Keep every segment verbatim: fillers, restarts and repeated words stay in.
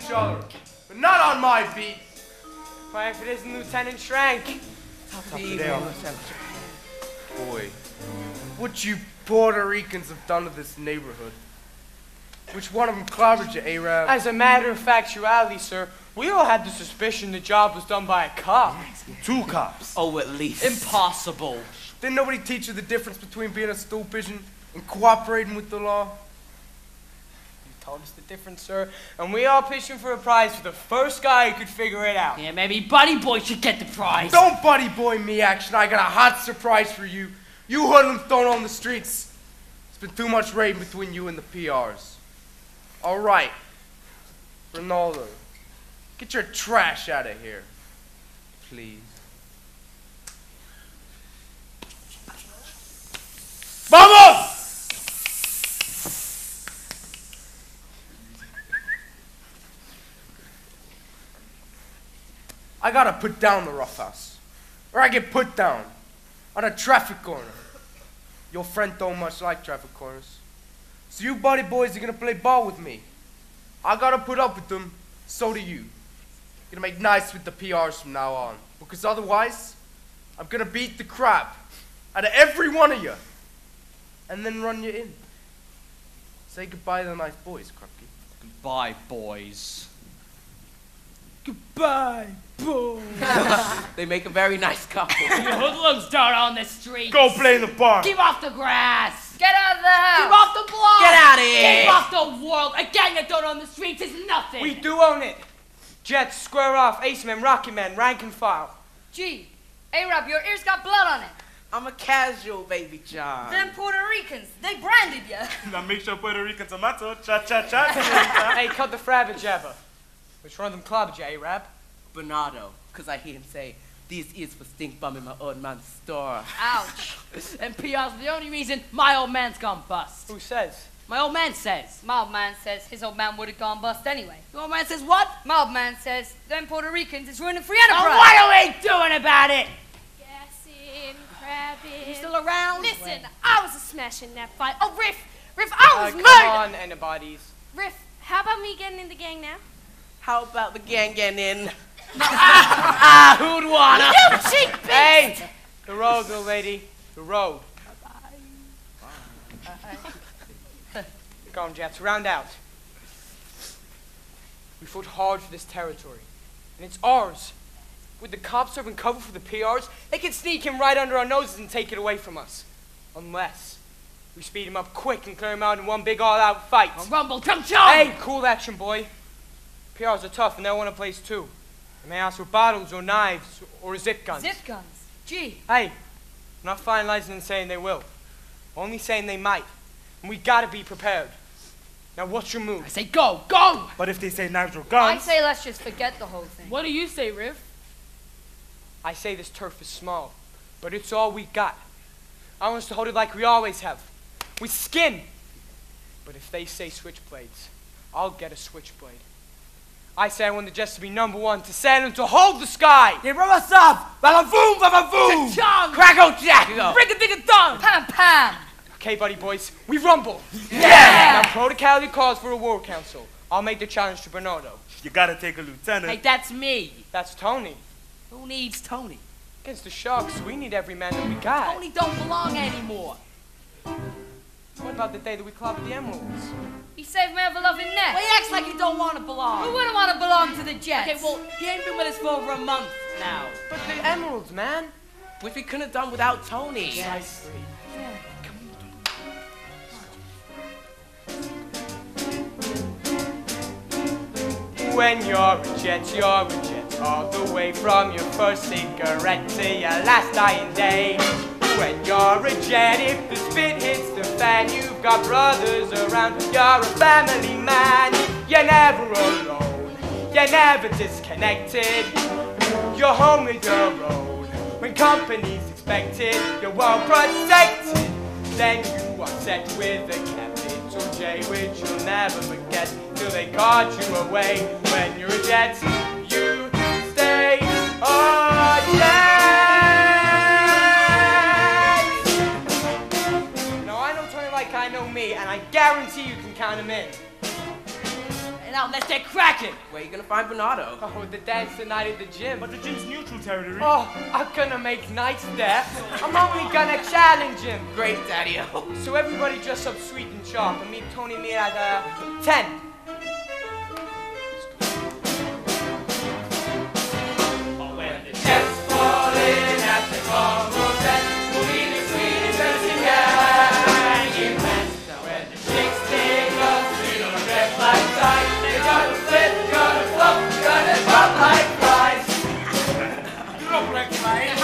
each other, but not on my beat. Why, if it isn't Lieutenant Shrank. Boy, what you Puerto Ricans have done to this neighborhood. Which one of them clobbered you, Arab? As a matter of factuality, sir, we all had the suspicion the job was done by a cop. Two cops. Oh, at least. Impossible. Didn't nobody teach you the difference between being a stool pigeon and cooperating with the law? You told us the difference, sir, and we all pitching for a prize for the first guy who could figure it out. Yeah, maybe Buddy Boy should get the prize. Don't buddy boy me, action. I got a hot surprise for you. You hoodlums thrown on the streets. It's been too much rain between you and the P Rs. All right, Ronaldo, get your trash out of here, please. Vamos! I gotta put down the roughhouse, or I get put down on a traffic corner. Your friend don't much like traffic corners. So you buddy boys are gonna play ball with me. I gotta put up with them, so do you. Gonna make nice with the P Rs from now on. Because otherwise, I'm gonna beat the crap out of every one of you. And then run you in. Say goodbye to the nice boys, Krupke. Goodbye, boys. Goodbye, boys. They make a very nice couple. You hoodlums down on the street. Go play in the park. Keep off the grass. Get out of the house! Keep off the block. Get out of here. Keep off the world. A gang of down on the streets is nothing. We do own it. Jets, square off, Ace Men, Rocky Men, rank and file. Gee, Arab, your ears got blood on it. I'm a casual, baby John. Them Puerto Ricans, they branded you. Now make sure Puerto Rican tomato, cha-cha-cha. Hey, cut the frabbit jabber. Which one of them clobbered you, Arab? Bernardo, because I hear him say, this is for stink bum in my old man's store. Ouch. And P R's the only reason my old man's gone bust. Who says? My old man says. My old man says his old man would have gone bust anyway. Your old man says what? My old man says them Puerto Ricans is ruining free And enterprise. what are we doing about it? Gassing, crabbing. You still around? Listen, I was a smash in that fight. Oh, Riff, Riff, I Uh, was come murdered. on, antibodies. Riff, how about me getting in the gang now? How about the gang getting in? Ah, who'd wanna? You cheap bitch! Hey, the road, little lady, the road. Go on, Jets, round out. We fought hard for this territory, and it's ours. With the cops serving cover for the P Rs, they can sneak him right under our noses and take it away from us. Unless we speed him up quick and clear him out in one big all-out fight. A rumble, chum chum! Hey, cool action, boy. P Rs are tough, and they want a place too. They may ask for bottles or knives or zip guns. Zip guns. Gee. Hey, I'm not finalizing and saying they will. Only saying they might. And we gotta be prepared. Now, what's your move? I say go, go! But if they say knives or I guns, say let's just forget the whole thing. What do you say, Riff? I say this turf is small, but it's all we got. I want us to hold it like we always have. With skin. But if they say switchblades, I'll get a switchblade. I say I want the Jets to be number one, to sail and to hold the sky. Yeah, rub us up! Ba-ba-boom, ba-ba-boom! Chum! Crackle jacko! Break a dig a thumb! Pam pam. Okay, buddy boys, we rumble. Yeah! Now, protocol calls for a war council. I'll make the challenge to Bernardo. you gotta take a lieutenant. Hey, that's me. That's Tony. Who needs Tony? Against the Sharks, we need every man that we got. Tony don't belong anymore. What about the day that we clobbered the Emeralds? He saved my ever-loving neck. Well, he acts like he don't want to Who belong. wouldn't want to belong to the Jets? Okay, well, he ain't been with us for over a month now. But the Emeralds, man. Which we couldn't have done without Tony. Precisely. When you're a Jet, you're a Jet, all the way from your first cigarette to your last dying day. When you're a Jet, if the spit hits the fan, you've got brothers around, you're a family man. You're never alone, you're never disconnected. You're home with your own, when company's expected, you're well protected. Then you are set with a capital J, which you'll never forget, till they caught you away. When you're a Jet, you stay a Jet. Now I know Tony like I know me, and I guarantee you can count him in. now let's get cracking. Where you gonna find Bernardo? Oh, the dance tonight at the gym. But the gym's neutral territory. Oh, I'm gonna make nice there. I'm only gonna challenge him. Great, Daddy-o. So everybody dress up sweet and sharp and meet Tony and me at uh, ten. Oh, when the chips fall in at the Congo set, we'll be the sweetest person hanging man. When the chicks take us, we don't dress like ties. They gonna flip, gonna flop, gonna drop like flies. Drop like flies.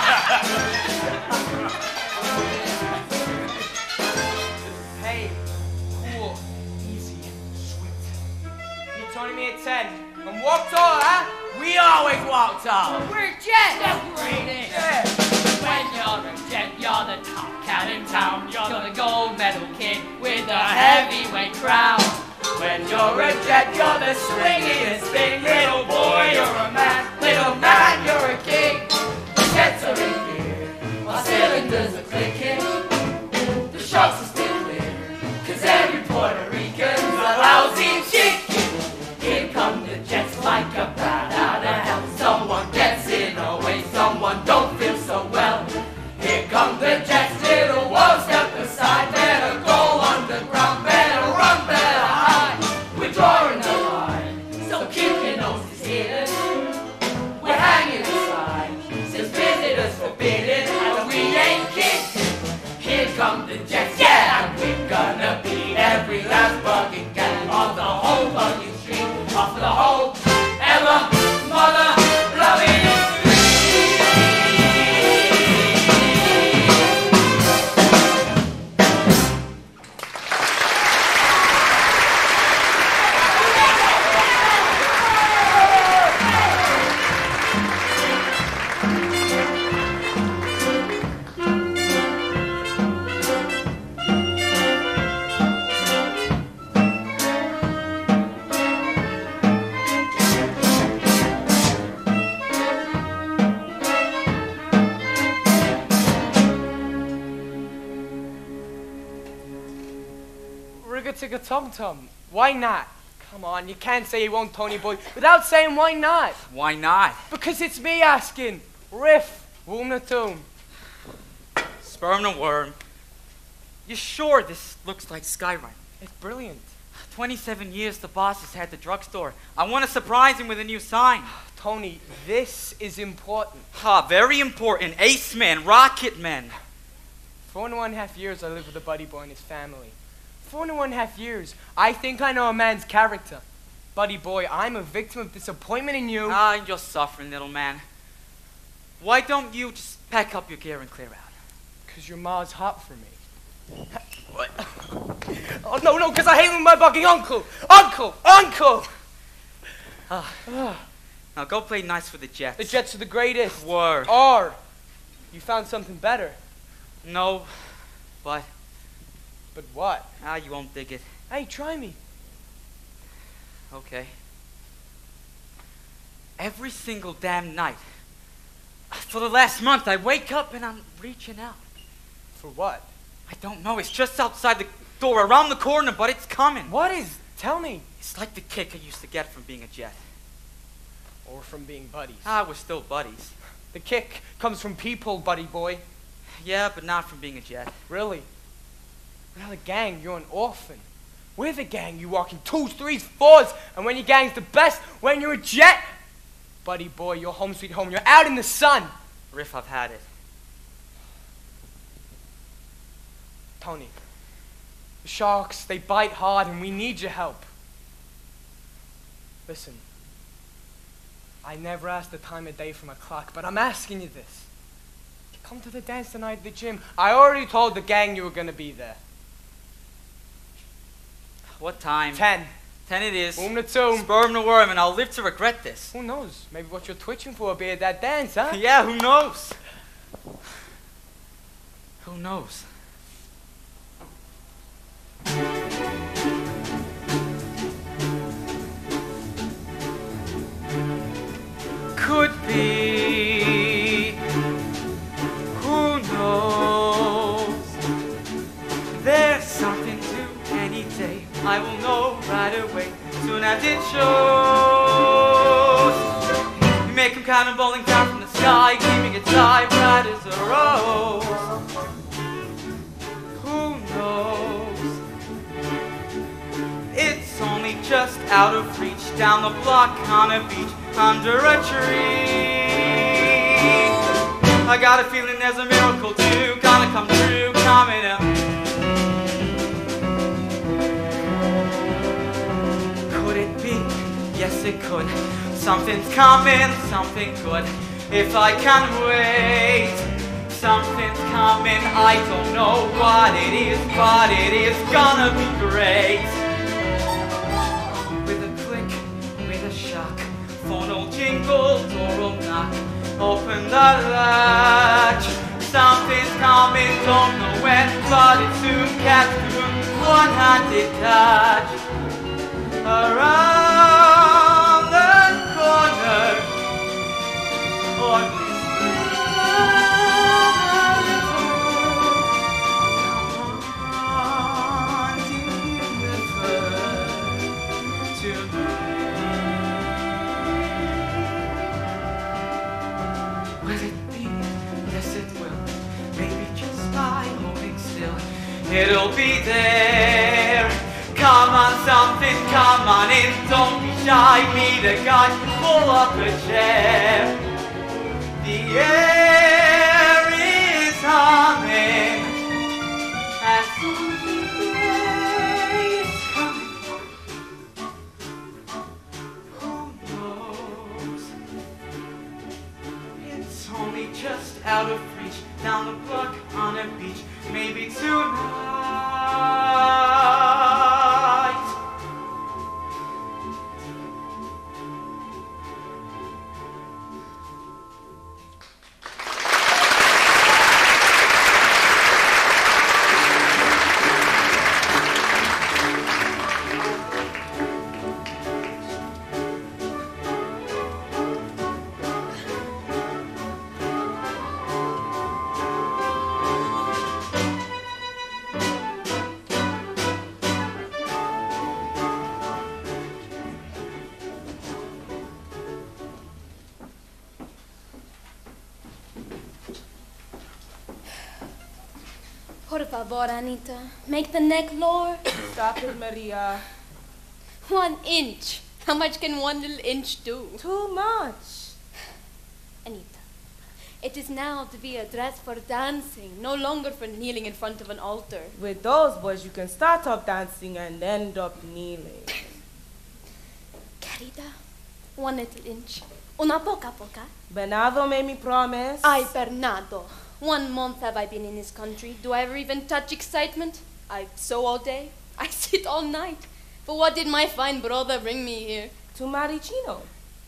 Hey, cool, easy, sweet. Meet Tony and me at ten. And walk tall, huh? We always walk tall. We're Jet. The greatest. Yeah. When you're a jet, you're the top cat in town. You're the gold medal kid with the heavyweight crown. When you're a jet, you're the swingiest thing. Little boy, you're a man. Little man, you're a king. The jets are in gear. Our cylinders are clicking. The shots are still clear. Cause every Puerto Rican's a lousy chicken. Here come the jets like a bat out of hell. Someone gets in our way, someone don't feel so well. Here come the jets, little wolves, step aside. Better go underground, better run, better hide. We're drawing the line, so keep your noses hidden. We're hanging aside, since visitors forbidden, and we ain't kidding. Here come the jets, yeah, and we're gonna beat every last bugging gang on the whole bugging street, off the whole ever mother loving street. Rigga tum tum. Why not? Come on, you can't say you won't, Tony boy, without saying why not. Why not? Because it's me asking. Riff, womb the tomb. Sperm the worm. You sure this looks like Skyrun? It's brilliant. twenty-seven years the boss has had the drugstore. I want to surprise him with a new sign. Tony, this is important. Ha, very important. Ace man, rocket man. For one and one half years I lived with a buddy boy and his family. For one and one half years, I think I know a man's character. Buddy boy, I'm a victim of disappointment in you. Ah, you're suffering, little man. Why don't you just pack up your gear and clear out? Because your ma's hot for me. What? Oh, no, no, because I hate with my bucking uncle. Uncle, uncle! Ah. Now go play nice with the Jets. The Jets are the greatest. Were. Are. You found something better. No, but... But what? Ah, you won't dig it. Hey, try me. Okay. Every single damn night, for the last month, I wake up and I'm reaching out. For what? I don't know. It's just outside the door, around the corner, but it's coming. What is? Tell me. It's like the kick I used to get from being a Jet. Or from being buddies. Ah, we're still buddies. The kick comes from people, buddy boy. Yeah, but not from being a Jet. Really? We're not a gang, you're an orphan. We're the gang, you walk in twos, threes, fours, and when your gang's the best, when you're a Jet, buddy boy, you're home sweet home, you're out in the sun. Riff, I've had it. Tony, the sharks, they bite hard and we need your help. Listen, I never asked the time of day from a clock, but I'm asking you this. Come to the dance tonight at the gym. I already told the gang you were gonna be there. What time? Ten. Ten it is. Boom the tomb. Sperm the worm, and I'll live to regret this. Who knows? Maybe what you're twitching for will be at that dance, huh? Yeah, who knows? Who knows? Could be. Who knows? There's something to any day. I will know right away. Soon after cannonballing down from the sky, keeping its eye bright as a rose. Who knows? It's only just out of reach, down the block on a beach, under a tree. I got a feeling there's a miracle too, gonna come true, coming up. Could it be? Yes, it could. Something's coming, something good. If I can wait, something's coming. I don't know what it is, but it is gonna be great. With a click, with a shock, phone will jingle, door will knock. Open the latch. Something's coming, don't know when, but it soon catch to one-handed catch. Around the corner on this on, deliver to me. Will it be? Yes, it will. Maybe just by holding still, it'll be there. Come on, something, come on in, don't be shy, meet a guy, pull up a chair. The air is humming, and something great is coming. Who knows? It's only just out of reach, down the block on a beach, maybe tonight. Por favor, Anita. Make the neck lower. Stop it, Maria. One inch. How much can one little inch do? Too much. Anita, it is now to be a dress for dancing, no longer for kneeling in front of an altar. With those boys, you can start up dancing and end up kneeling. Querida, one little inch. Una poca poca. Bernardo made me promise. Ay, Bernardo. One month have I been in this country. Do I ever even touch excitement? I sew all day. I sit all night. For what did my fine brother bring me here? To marry Chino.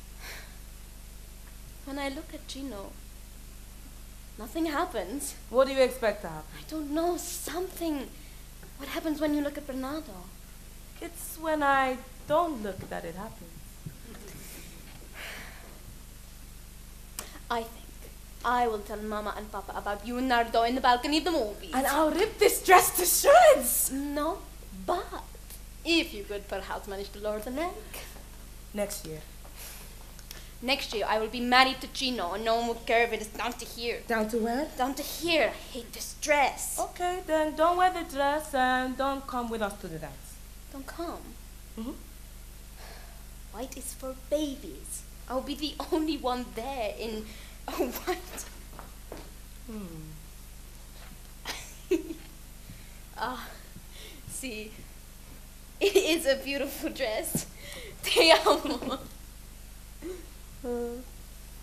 When I look at Chino, nothing happens. What do you expect to happen? I don't know. Something. What happens when you look at Bernardo? It's when I don't look that it happens. I think I will tell Mama and Papa about you and Nardo in the balcony of the movies. And I'll rip this dress to shreds. No, but if you could perhaps manage to lower the neck. Next year. Next year I will be married to Chino and no one will care if it is down to here. Down to where? Down to here. I hate this dress. Okay, then don't wear the dress and don't come with us to the dance. Don't come. Mm-hmm. White is for babies. I'll be the only one there in a white. Hmm. Ah, see, it is a beautiful dress. Te amo. Uh.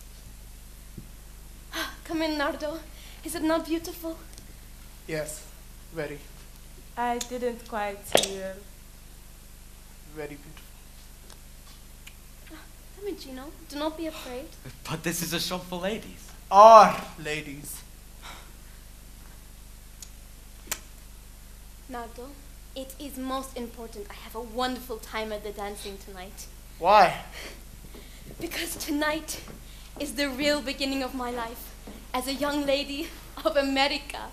Come in, Nardo. Is it not beautiful? Yes, very, I didn't quite hear. very beautiful. Come in, Chino. Do not be afraid. But this is a shop for ladies. Our ladies. Nardo, it is most important. I have a wonderful time at the dancing tonight. Why? Because tonight is the real beginning of my life as a young lady of America.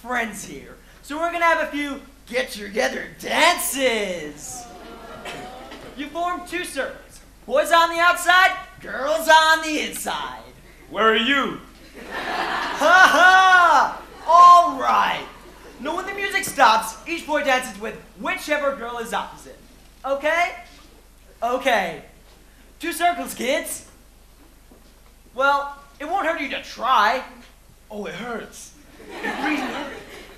friends here. So we're gonna have a few get-together dances. You form two circles. Boys on the outside, girls on the inside. Where are you? Ha ha! All right. Now when the music stops, each boy dances with whichever girl is opposite. Okay? Okay. Two circles, kids. Well, it won't hurt you to try. Oh, it hurts. It really hurts.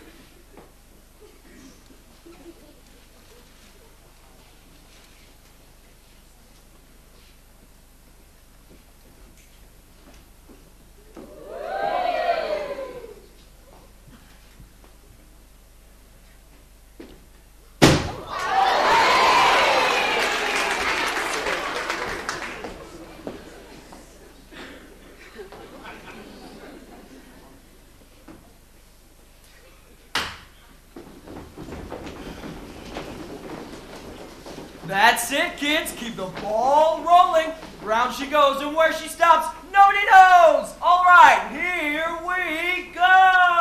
That's it, kids. Keep the ball rolling. Round she goes, and where she stops, nobody knows. All right, here we go.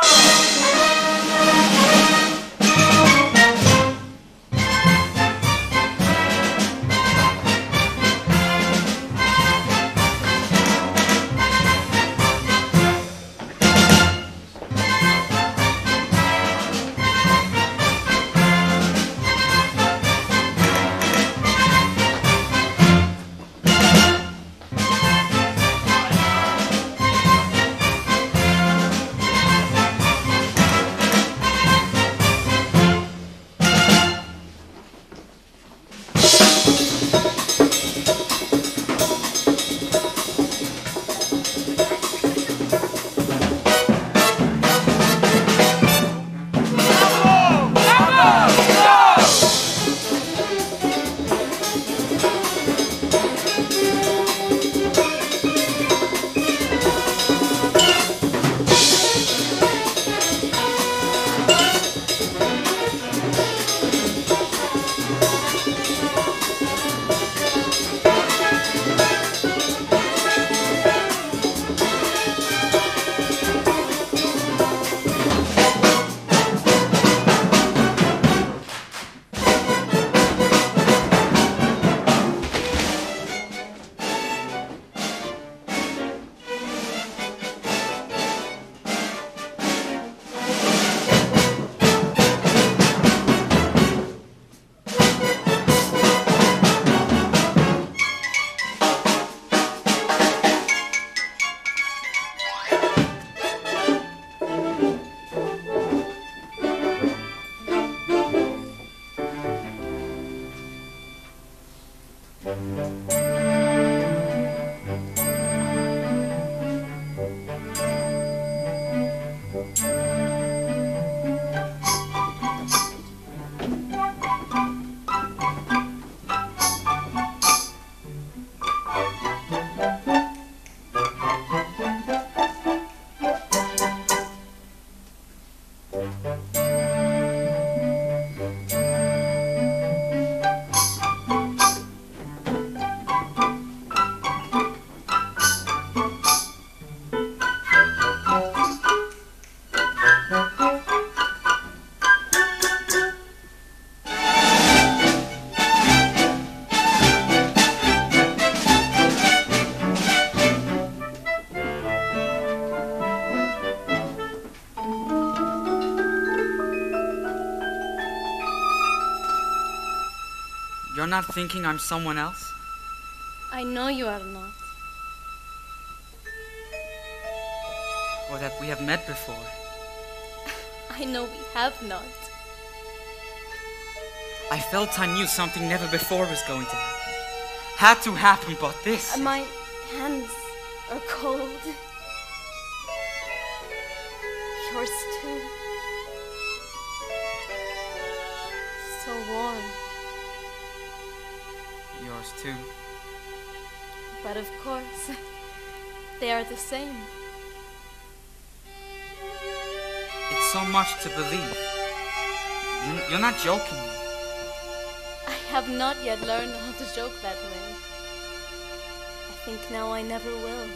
You're not thinking I'm someone else? I know you are not. Or that we have met before? I know we have not. I felt I knew something never before was going to happen. Had to happen, but this... Uh, my hands are cold. Yours too. So warm. Yours too. But of course, they are the same. It's so much to believe. You're, you're not joking me. I have not yet learned how to joke that way. I think now I never will.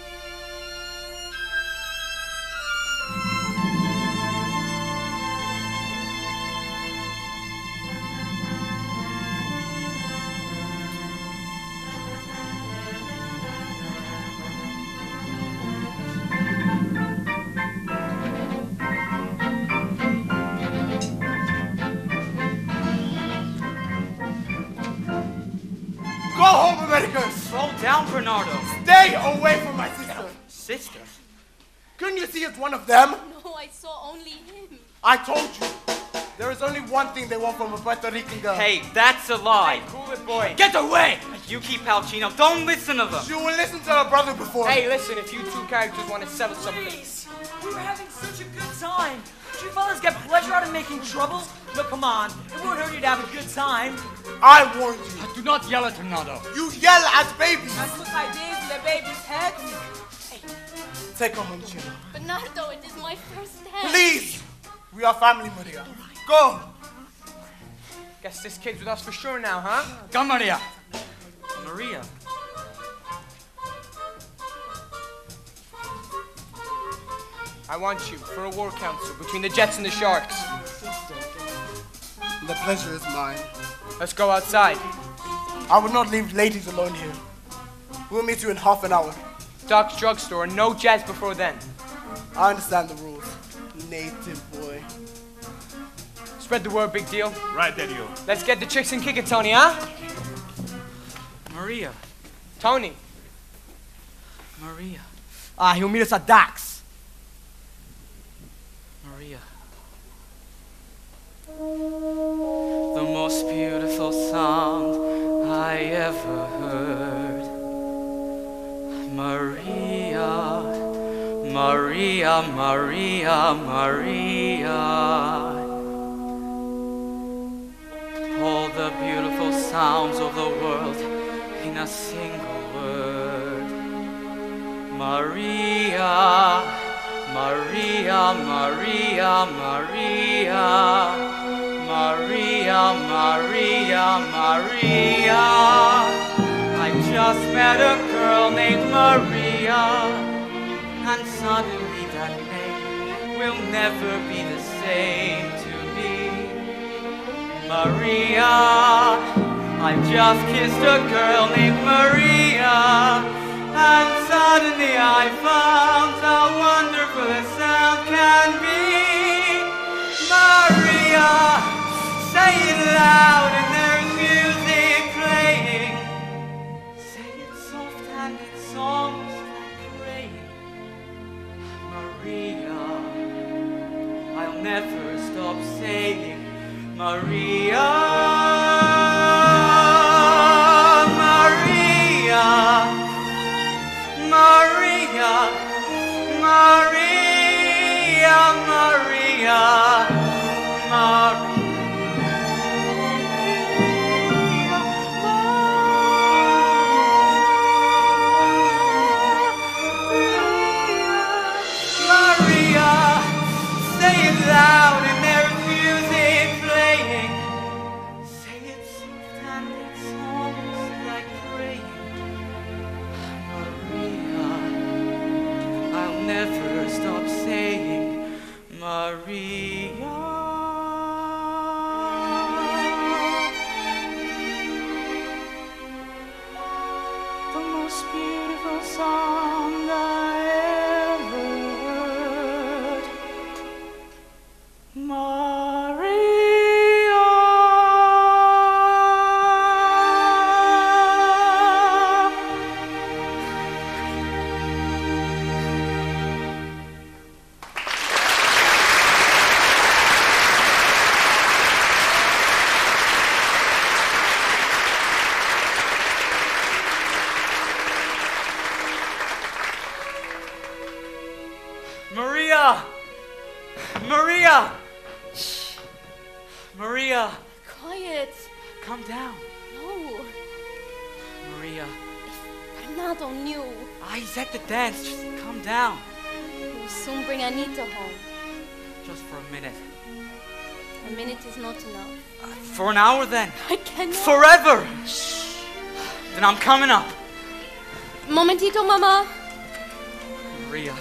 down, Bernardo. Stay away from my sister. Sister? Couldn't you see it's one of them? No, I saw only him. I told you. There is only one thing they want from a Puerto Rican girl. Hey, that's a lie. Hey, cool it, boy. Get away! You keep Palcino. Don't listen to them. You will listen to her brother before. Hey, listen, if you two characters want to settle something. Please, we were having such a good time. Do you fellas get pleasure out of making trouble? No, come on. It won't hurt you to have a good time. I warned you. Do not yell at Bernardo. You yell at babies. That's what I did to the baby's head. Take her home, Chino. Bernardo, it is my first time. Please. We are family, Maria. Go. Guess this kid's with us for sure now, huh? Come, Maria. Maria. I want you for a war council between the Jets and the Sharks. The pleasure is mine. Let's go outside. I will not leave ladies alone here. We'll meet you in half an hour. Doc's drugstore, and no jazz before then. I understand the rules. Native boy. Spread the word, big deal. Right, Daddy. Let's get the chicks and kick it, Tony, huh? Maria. Tony. Maria. Ah, he'll meet us at Doc's. Maria. The most beautiful sound I ever heard. Maria. Maria, Maria, Maria. All the beautiful sounds of the world in a single word. Maria, Maria, Maria, Maria. Maria, Maria, Maria. I just met a girl named Maria. And suddenly that name will never be the same to me. Maria, I just kissed a girl named Maria. And suddenly I found how wonderful a sound can be. Maria, say it loud and there's music playing. Say it soft and it's almost like praying. Maria, I'll never stop saying Maria, Maria, Maria, Maria, Maria, Maria. Loud and there's music playing. Say it soft and it's almost like praying. Maria, I'll never stop saying Maria. The most beautiful song I ever heard. Maria. Maria! Maria! Shh. Maria! Quiet. Calm down. No. Maria. If Bernardo knew, Ah, he's at the dance. Just calm down. he will soon bring Anita home. Just for a minute. A minute is not enough. Uh, for an hour then. I cannot. Forever! Shh. Then I'm coming up. Momentito, Mama. Maria.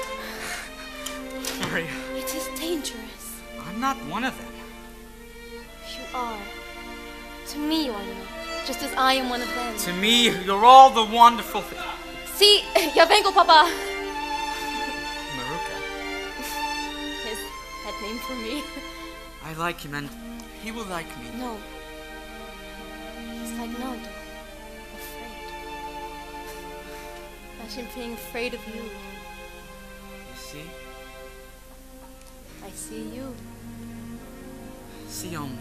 Maria. It is dangerous. I'm not one of them. You are. To me, you are not. Just as I am one of them. To me, you're all the wonderful things. Sí, ya vengo, Papa. Maruka. His pet name for me. I like him and he will like me. No. He's like Nardo. Afraid. imagine being afraid of you. You see? I see you. See only me.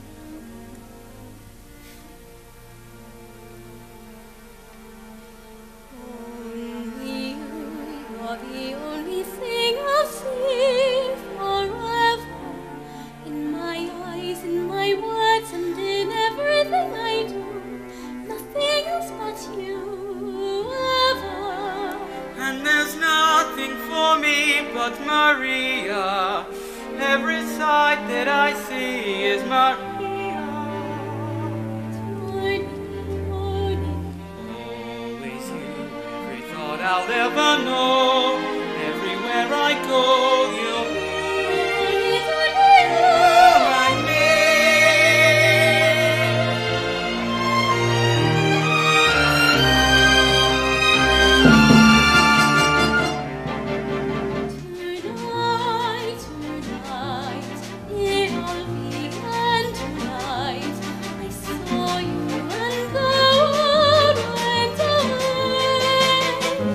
Only you are the only thing I'll see forever. In my eyes, in my words, and in everything I do. Nothing else but you ever. And there's nothing for me but Maria. Every sight that I see is Maria. Always you, every thought I'll ever know. Everywhere I go, you'll be and me. Tonight, tonight, it'll begin tonight. I saw you and the world went away.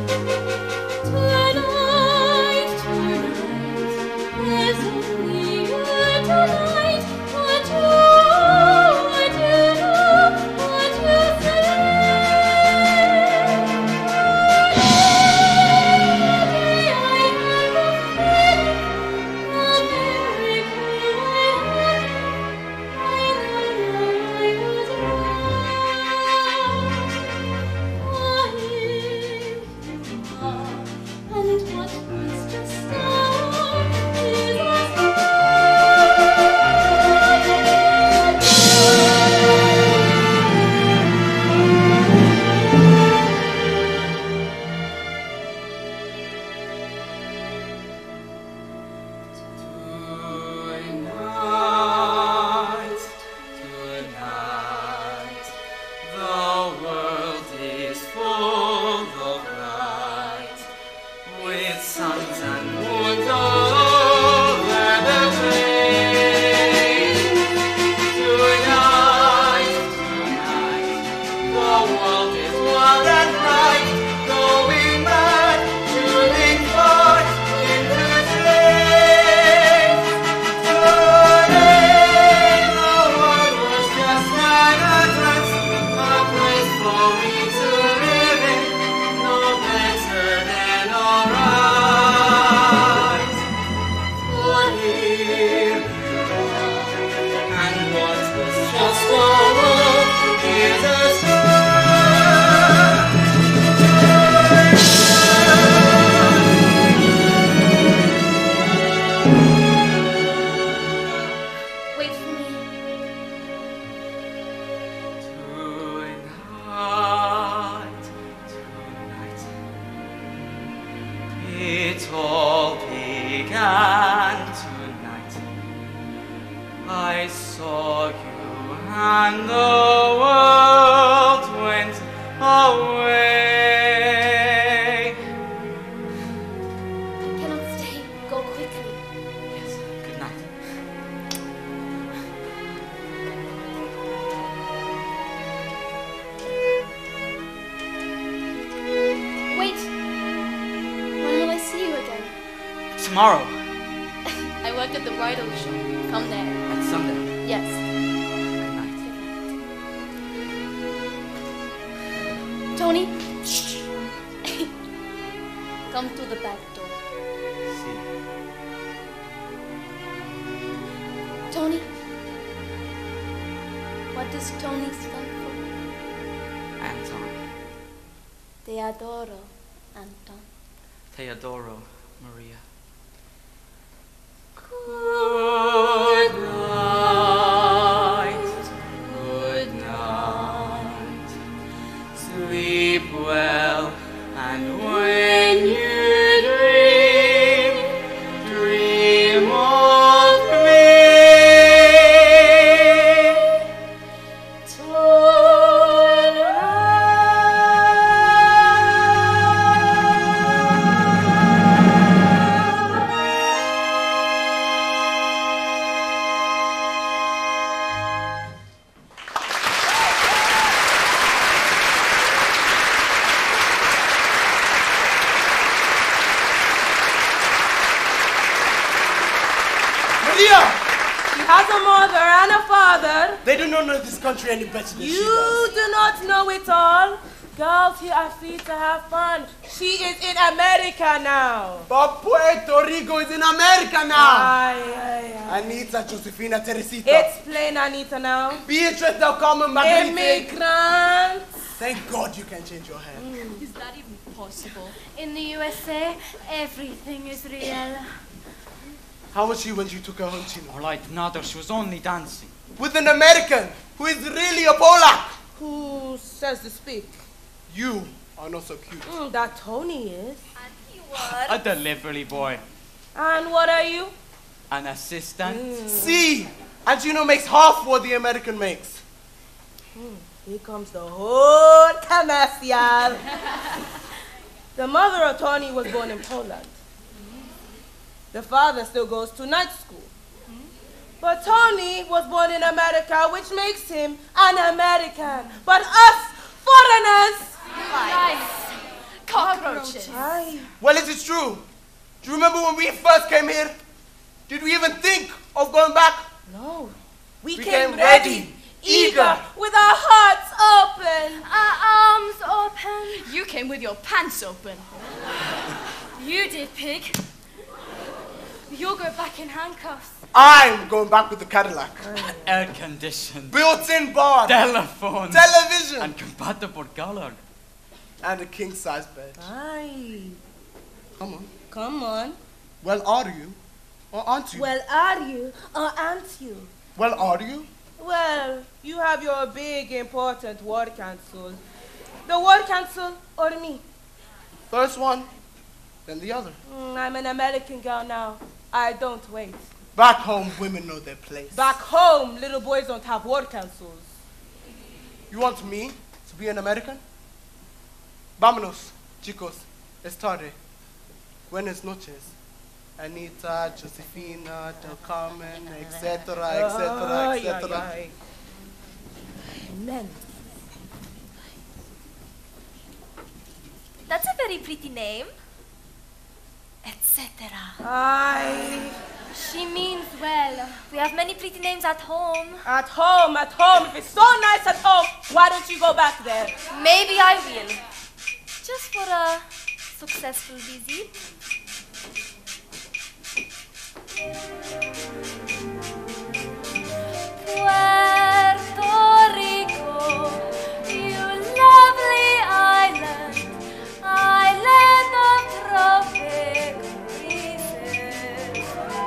Tonight, tonight, there's only you tonight. What you, what you do, what you say. Tonight, tonight, the world is full of light, with suns and moons all over the place. Tonight, tonight, the world is wild and bright, going mad, shooting forth into space. Today, the world was just an address, a place for me to live in, no better than alright. For here you are, and what was just a world is a star. Wait for me. Tonight, tonight, it all began tonight. I saw you and the world went away. I cannot stay. Go quickly. Yes, good night. Wait. When will I see you again? Tomorrow, I work at the bridal shop. Come there. at sundown. Yes. Good night. Tony. Shh. Come to the back door. See. Tony. What does Tony stand for? Anton. Teodoro, Anton. Teodoro, Maria. Good night. Good night. Sleep well, and when you dream, dream of me. Tonight. She has a mother and a father. They do not know this country any better than she You does. do not know it all. Girls here are free to have fun. She is in America now. But Puerto Rico is in America now. Aye, aye, aye. Anita, Josefina, Teresita. Explain, Anita, now. Beatrice Del Carmen Magritte. Immigrants. Thank God you can change your hair. Mm. Is that even possible? In the U S A, everything is real. How was she when you took her home, Chino? All right, Nader, she was only dancing. With an American who is really a Polak. Who says to speak? You are not so cute. Mm, that Tony is. And he was. A delivery boy. And what are you? An assistant. Mm. See, and Chino makes half what the American makes. Mm. Here comes the whole commercial. The mother of Tony was born in Poland. The father still goes to night school. But Tony was born in America, which makes him an American. But us foreigners, Lice. Cockroaches. Aye. Well, it is true. Do you remember when we first came here? Did we even think of going back? No. We, We came, came ready, ready, eager, eager. with our hearts open. Our arms open. You came with your pants open. You did, pig. You'll go back in handcuffs. I'm going back with the Cadillac. Air conditioned. Built-in bar. Telephone. Television. And compatible color. And a king-size bed. Aye. Come on. Come on. Well, are you? Or aren't you? Well, are you or aren't you? Well, are you? Well, you have your big, important war council. The war council or me? First one, then the other. Mm, I'm an American girl now. I don't wait. Back home, women know their place. Back home, little boys don't have war councils. You want me to be an American? Vámonos, chicos. Es tarde. Buenas noches. Anita, Josefina, Del Carmen, et cetera, et cetera, et cetera. Amen. That's a very pretty name. Et cetera. Aye. She means well. We have many pretty names at home. At home, at home. If it's so nice at home, why don't you go back there? Maybe I will. Just for a successful visit. Puerto Rico, you lovely island, island of tropic breezes.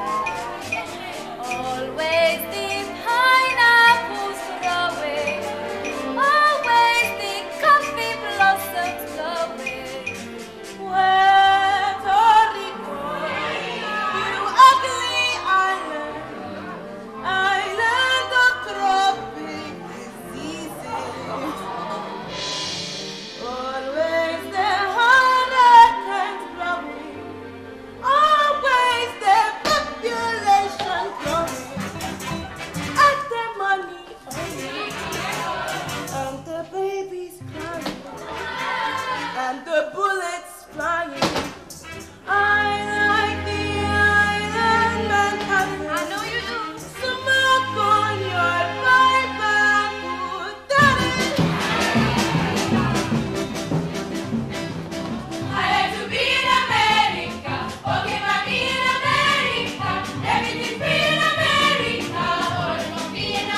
Always the pineapples growing, always the coffee blossoms glowing. Puerto Rico, you ugly island, island of tropic diseases. Always the hurricanes blowing, always the population growing, and the money only, and the babies crying, and the bullets flying. I like the island Manhattan. I know you do. Smoke on your Bible, daddy. I like to be in America. Okay, mommy in America. Everything's free in America. Or it won't be in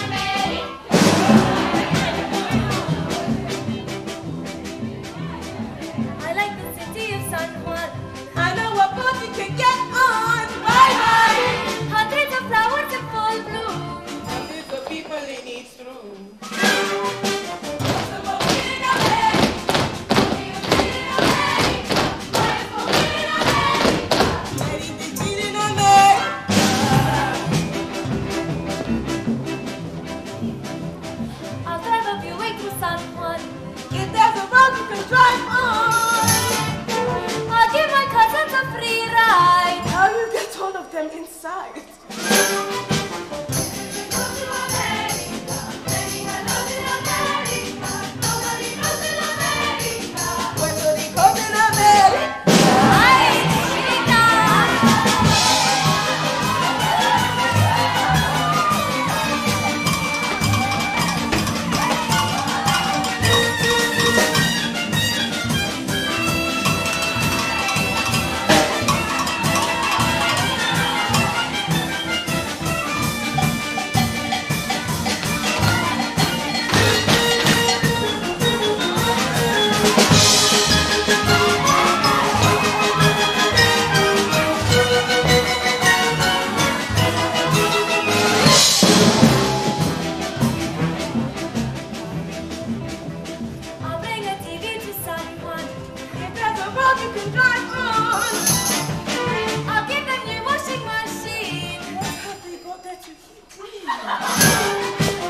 America. I like the city of San Juan. I know what boat you can get on. Bye bye. Hundreds of flowers in full bloom. Hundreds of people in each room. Anything in America. I'll drive a Buick to San Juan. If there's a road you can drive on. I'll give my cousins a free ride. How you get all of them inside? Puerto Rico's in America. Ay, chiquita. to eat.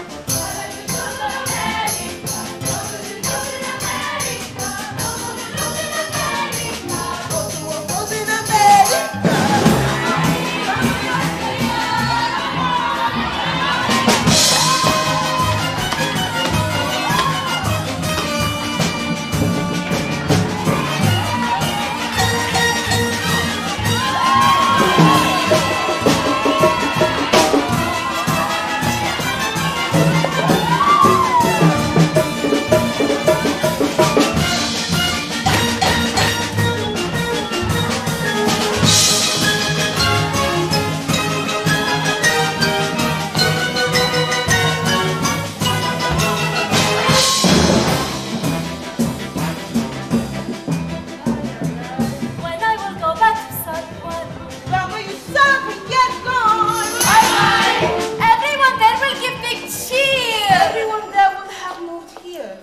When I will go back to Sunwood, Grandma, you son of a get gone! everyone there will give big cheer. Everyone there will have no tear.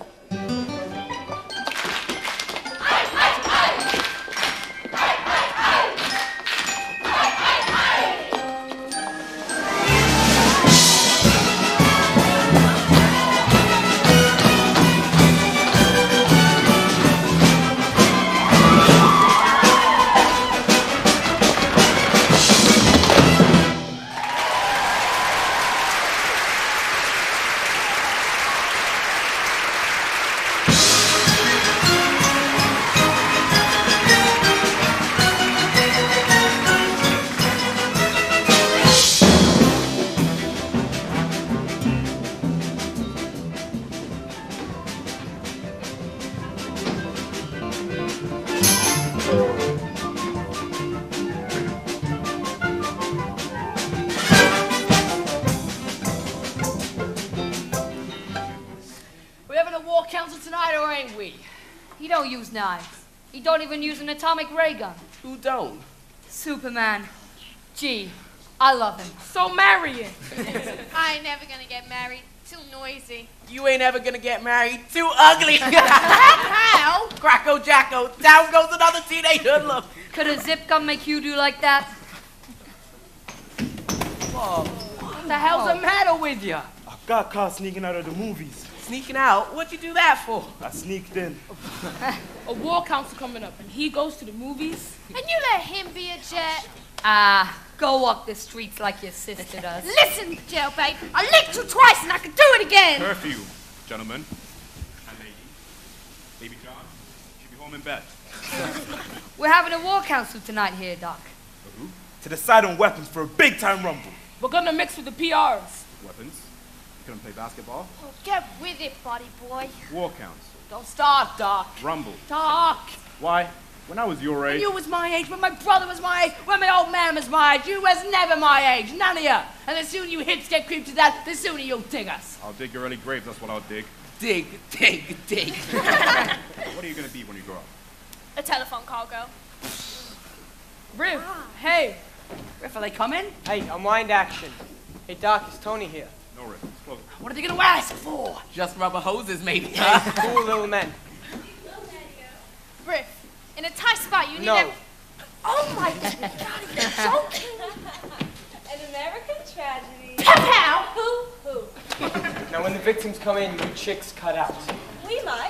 We're having a war council tonight, or ain't we? He don't use knives. He don't even use an atomic ray gun. Who don't? Superman. Gee, I love him. So marry him. I ain't never gonna get married. Too noisy. You ain't ever gonna get married. Too ugly. How? Cracko Jacko. Down goes another teenage hoodlum. Could a zip gun make you do like that? Whoa. What the hell's the matter with you? I got caught sneaking out of the movies. Sneaking out? What'd you do that for? I sneaked in. A war council coming up, and he goes to the movies? And you let him be a jet? Ah, go walk the streets like your sister does. Listen, jailbait, I licked you twice and I can do it again. Curfew, gentlemen and ladies. Baby John should be home in bed. We're having a war council tonight here, Doc. To decide on weapons for a big time rumble. We're gonna mix with the P Rs. Weapons. You couldn't play basketball. Oh, get with it, buddy boy. War counts. Don't start, Doc. Rumble. Doc. Why? When I was your When age. you was my age, when my brother was my age, when my old man was my age, you was never my age, none of you. And the sooner you hits get creeped to that, the sooner you'll dig us. I'll dig your early graves, that's what I'll dig. Dig, dig, dig. What are you gonna be when you grow up? A telephone call girl. Riff, hey. Riff, are they coming? Hey, unwind action. Hey, Doc, is Tony here? No, Rick. It's close. What are they gonna wear us for? Just rubber hoses, maybe. Hey, cool little men. Riff, in a tight spot, you need No. a... Oh my God, you're joking. An American tragedy. Pow pow. Hoo hoo. Now, when the victims come in, you chicks cut out. We might.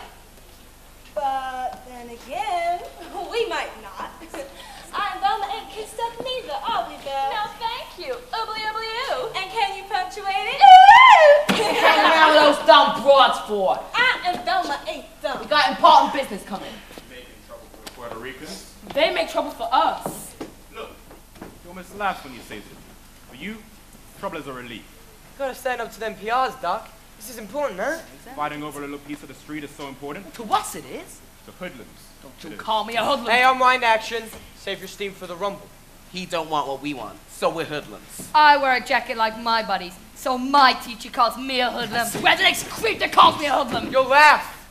But then again, we might not. I and Velma ain't kissed up neither, are we, Belle? No, thank you. Oobly oobly oo. And can you punctuate it? Hang around with those dumb broads for? I and Velma ain't dumb. We got important business coming. Making trouble for the Puerto Ricans. They make trouble for us. Look, you almost laugh when you say this. For you, trouble is a relief. You gotta stand up to them P Rs, Doc. This is important, huh? Fighting over a little piece of the street is so important. To us it is. To hoodlums. Don't you call me a hoodlum. Hey, unwind action. Save your steam for the rumble. He don't want what we want, so we're hoodlums. I wear a jacket like my buddies, so my teacher calls me a hoodlum. Swear the next creep that calls me a hoodlum. You'll laugh.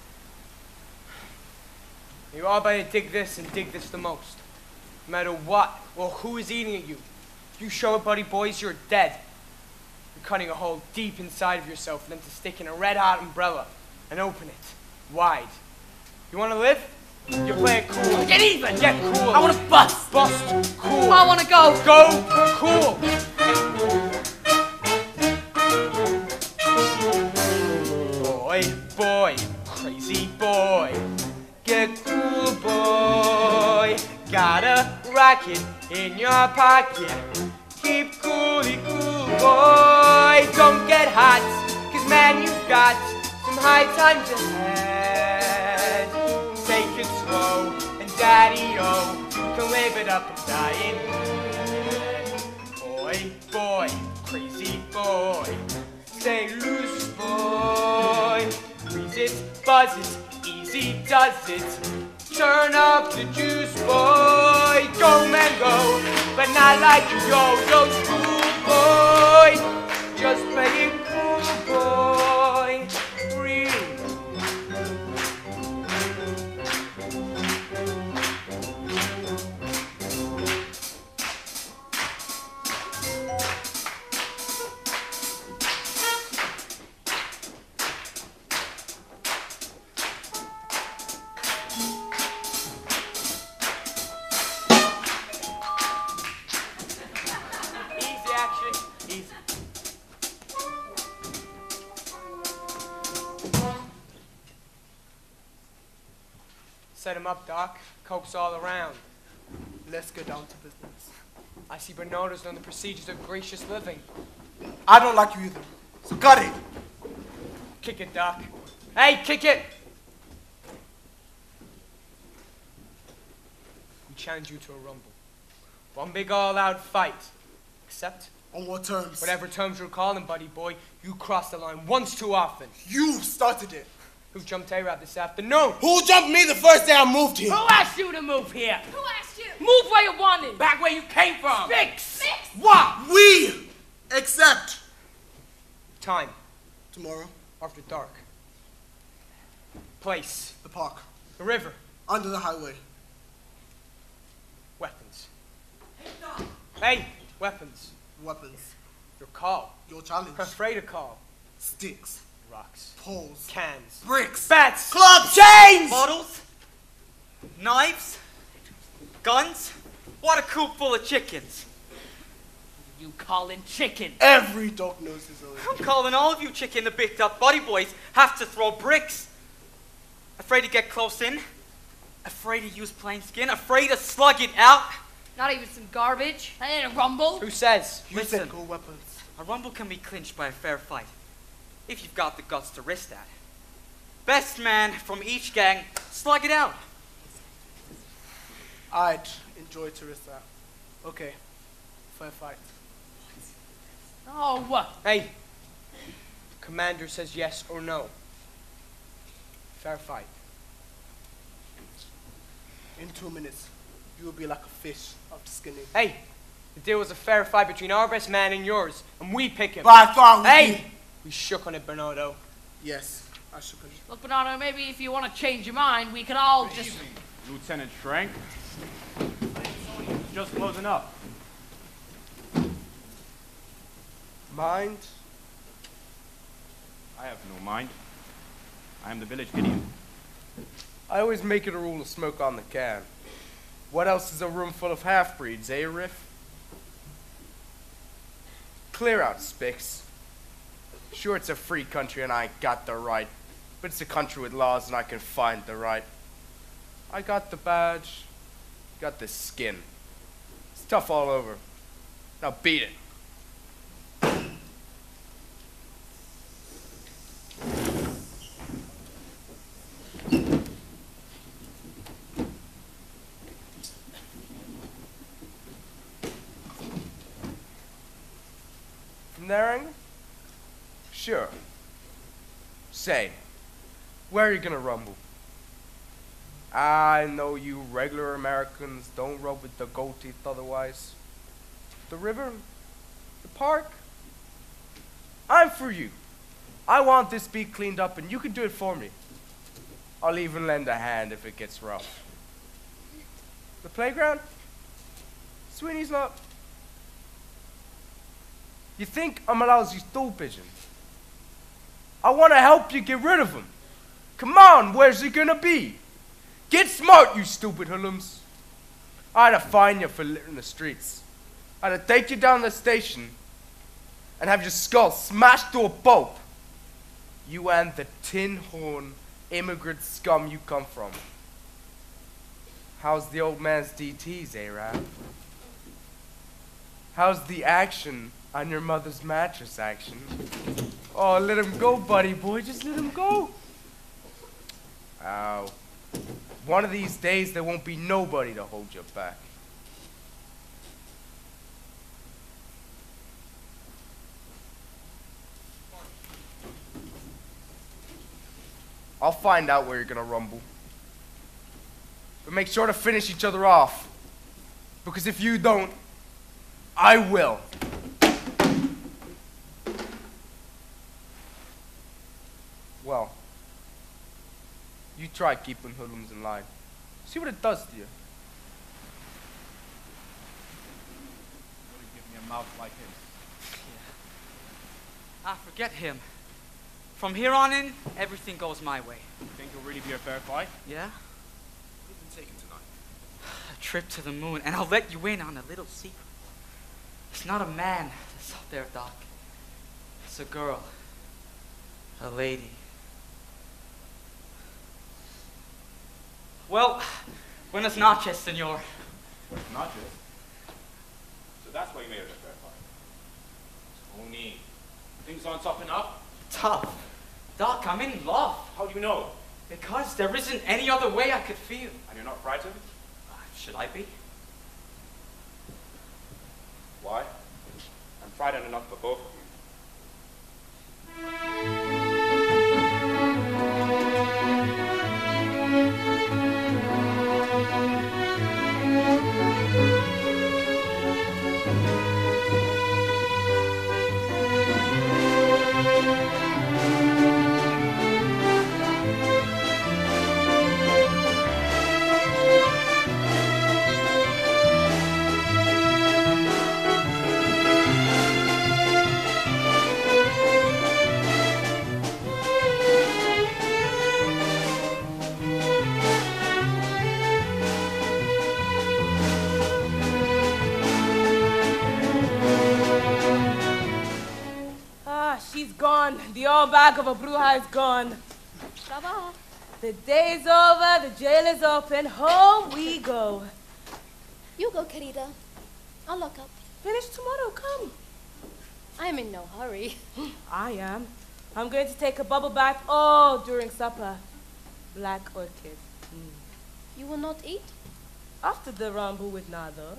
You all better dig this and dig this the most. No matter what or who is eating at you. If you show it, buddy boys, you're dead. You're cutting a hole deep inside of yourself for them to stick in a red hot umbrella and open it wide. You wanna live? You play it cool. Get even. Get cool. I wanna bust. Bust. Cool. I wanna go. Go cool. Boy, boy, crazy boy, get cool boy, got a racket in your pocket, keep coolie cool boy, don't get hot, cause man you've got some high times ahead, take it slow, and daddy-o, you can live it up and die in bed. Boy, boy, crazy boy, stay loose boy, freeze it, buzz it, easy does it, turn up the juice boy, go man go, but not like you yo-yo school boy, just play it cool boy, real. Easy action, easy. Set him up, Doc. Coke's all around. Let's go down to business. I see Bernardo's known the procedures of gracious living. I don't like you either, so cut it. Kick it, Doc. Hey, kick it! We challenge you to a rumble. One big all-out fight. Except? On what terms? Whatever terms you're calling, buddy boy. You crossed the line once too often. You started it. Who jumped A-Rap this afternoon? Who jumped me the first day I moved here? Who asked you to move here? Who asked you? Move where you wanted. Back where you came from. Fix. Fix. What? We accept. Time. Tomorrow. After dark. Place. The park. The river. Under the highway. Weapons. Hey, weapons. Weapons. Your call. Your challenge. Afraid to call. Sticks. Rocks. Poles. Cans. Bricks. Bats. Clubs. Chains. Bottles, knives, guns. What a coop full of chickens. You calling chicken? Every dog knows his own. I'm calling all of you chicken the bigged up body boys have to throw bricks. Afraid to get close in. Afraid to use plain skin. Afraid to slug it out. Not even some garbage. That ain't a rumble. Who says? You Listen. said go weapons. A rumble can be clinched by a fair fight, if you've got the guts to risk that. Best man from each gang, slug it out. I'd enjoy to risk that. Okay. Fair fight. Oh, what? Hey. Commander says yes or no. Fair fight. In two minutes, you will be like a fish after skinning. Hey. The deal was a fair fight between our best man and yours, and we pick him. But I thought we Hey! did. We shook on it, Bernardo. Yes, I shook on it. Look, Bernardo, maybe if you want to change your mind, we could all just... Lieutenant Schrank. Just closing up. Mind? I have no mind. I am the village Gideon. I always make it a rule to smoke on the can. What else is a room full of half-breeds, eh, Riff? Clear out, Spix. Sure, it's a free country and I ain't got the right, but it's a country with laws and I can find the right. I got the badge, got the skin. It's tough all over. Now beat it. From there, angle? Sure. Say, where are you gonna rumble? I know you regular Americans don't rub with the gold teeth otherwise. The river? The park? I'm for you. I want this beat cleaned up and you can do it for me. I'll even lend a hand if it gets rough. The playground? Sweeney's not. You think I'm a lousy stool pigeon? I want to help you get rid of him. Come on, where's he gonna be? Get smart, you stupid hoodlums. I had to fine you for littering the streets. I had to take you down the station and have your skull smashed to a pulp. You and the tin horn immigrant scum you come from. How's the old man's D Ts, Arab? How's the action on your mother's mattress action? Oh, let him go, buddy boy. Just let him go. Ow. One of these days, there won't be nobody to hold you back. I'll find out where you're gonna rumble. But make sure to finish each other off. Because if you don't, I will. Well, you try keeping hoodlums in line. See what it does to you. Wouldn't give me a mouth like him. Ah, forget him. From here on in, everything goes my way. You think he'll really be a fair fight? Yeah? What have you been taking tonight? A trip to the moon, and I'll let you in on a little secret. It's not a man that's up there, Doc. It's a girl. A lady. Well, buenas noches, senor. Buenas noches. So that's why you made it a fair fight. Tony, things aren't tough enough? Tough? Doc, I'm in love. How do you know? Because there isn't any other way I could feel. And you're not frightened? Uh, should I be? Why? I'm frightened enough for both of you. Gone. The old bag of a bruja is gone. Baba. The day is over, the jail is open, home we go. You go, querida. I'll lock up. Finish tomorrow, come. I'm in no hurry. I am. I'm going to take a bubble bath all during supper. Black orchid. Mm. You will not eat? After the rumble with Nado.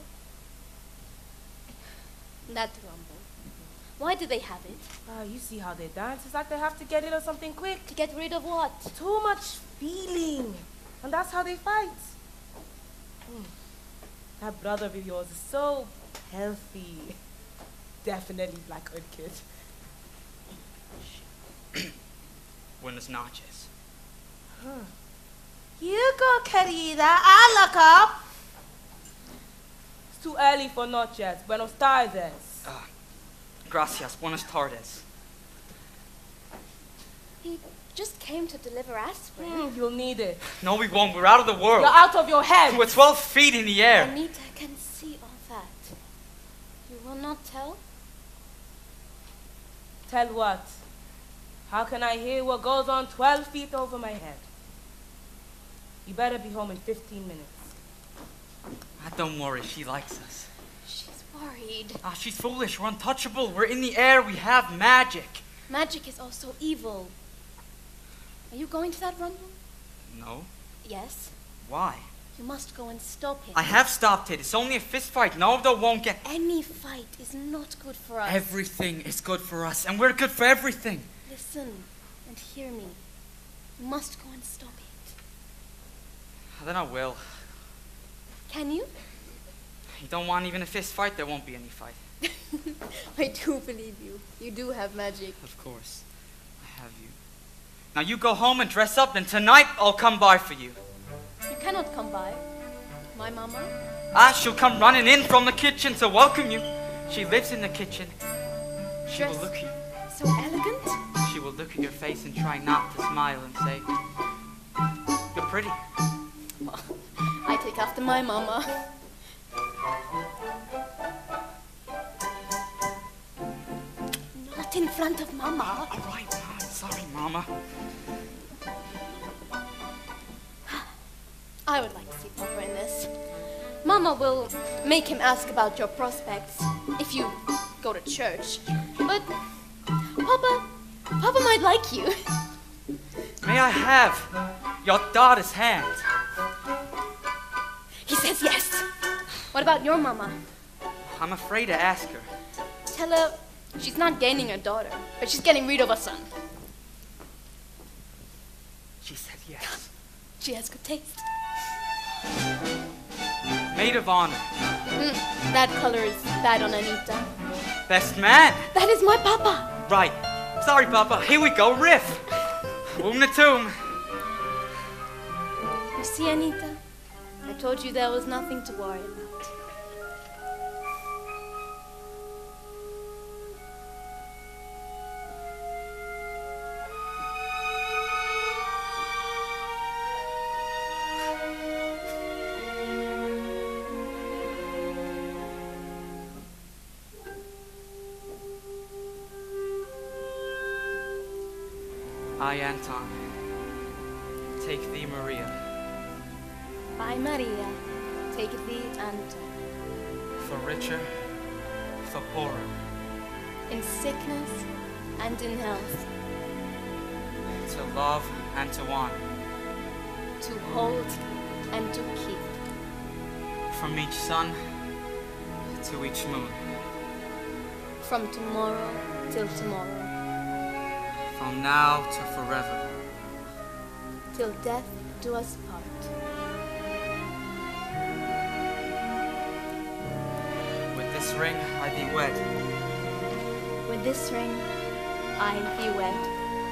That rumble. Why do they have it? Ah, you see how they dance. It's like they have to get rid of something quick. To get rid of what? Too much feeling. And that's how they fight. Mm. That brother of yours is so healthy. Definitely Black Orchid. Buenas noches. Huh. You go, querida. I'll look up. It's too early for noches. Buenos tardes. Uh, gracias. Buenas tardes. He just came to deliver aspirin. Mm, you'll need it. No, we won't. We're out of the world. You're out of your head. We're twelve feet in the air. Anita can see all that. You will not tell? Tell what? How can I hear what goes on twelve feet over my head? You better be home in fifteen minutes. Ah, don't worry. She likes us. She's worried. Ah, she's foolish. We're untouchable. We're in the air. We have magic. Magic is also evil. Are you going to that rumble? No. Yes. Why? You must go and stop it. I have stopped it. It's only a fist fight. Nardo won't get... Any fight is not good for us. Everything is good for us, and we're good for everything. Listen and hear me. You must go and stop it. Then I will. Can you? You don't want even a fist fight? There won't be any fight. I do believe you. You do have magic. Of course. I have you. Now you go home and dress up, and tonight I'll come by for you. You cannot come by. My mama? Ah, she'll come running in from the kitchen to welcome you. She lives in the kitchen. She Dress will look at you. so elegant? She will look at your face and try not to smile and say, "You're pretty." Well, I take after my mama. Not in front of mama. All right, Sorry, Mama. I would like to see Papa in this. Mama will make him ask about your prospects if you go to church. But Papa, Papa might like you. May I have your daughter's hand? He says yes. What about your mama? I'm afraid to ask her. Tell her she's not gaining a daughter, but she's getting rid of a son. She said yes. She has good taste. Maid of honor. Mm, that color is bad on Anita. Best man. That is my papa. Right. Sorry, Papa. Here we go, riff. Boom the tomb. You see, Anita? I told you there was nothing to worry about. I, Anton, take thee, Maria, I, Maria, take thee, Anton, for richer, for poorer, in sickness and in health, to love and to want, to hold and to keep, from each sun to each moon, from tomorrow till tomorrow, from now to forever, till death do us part. With this ring I thee wed. With this ring I thee wed.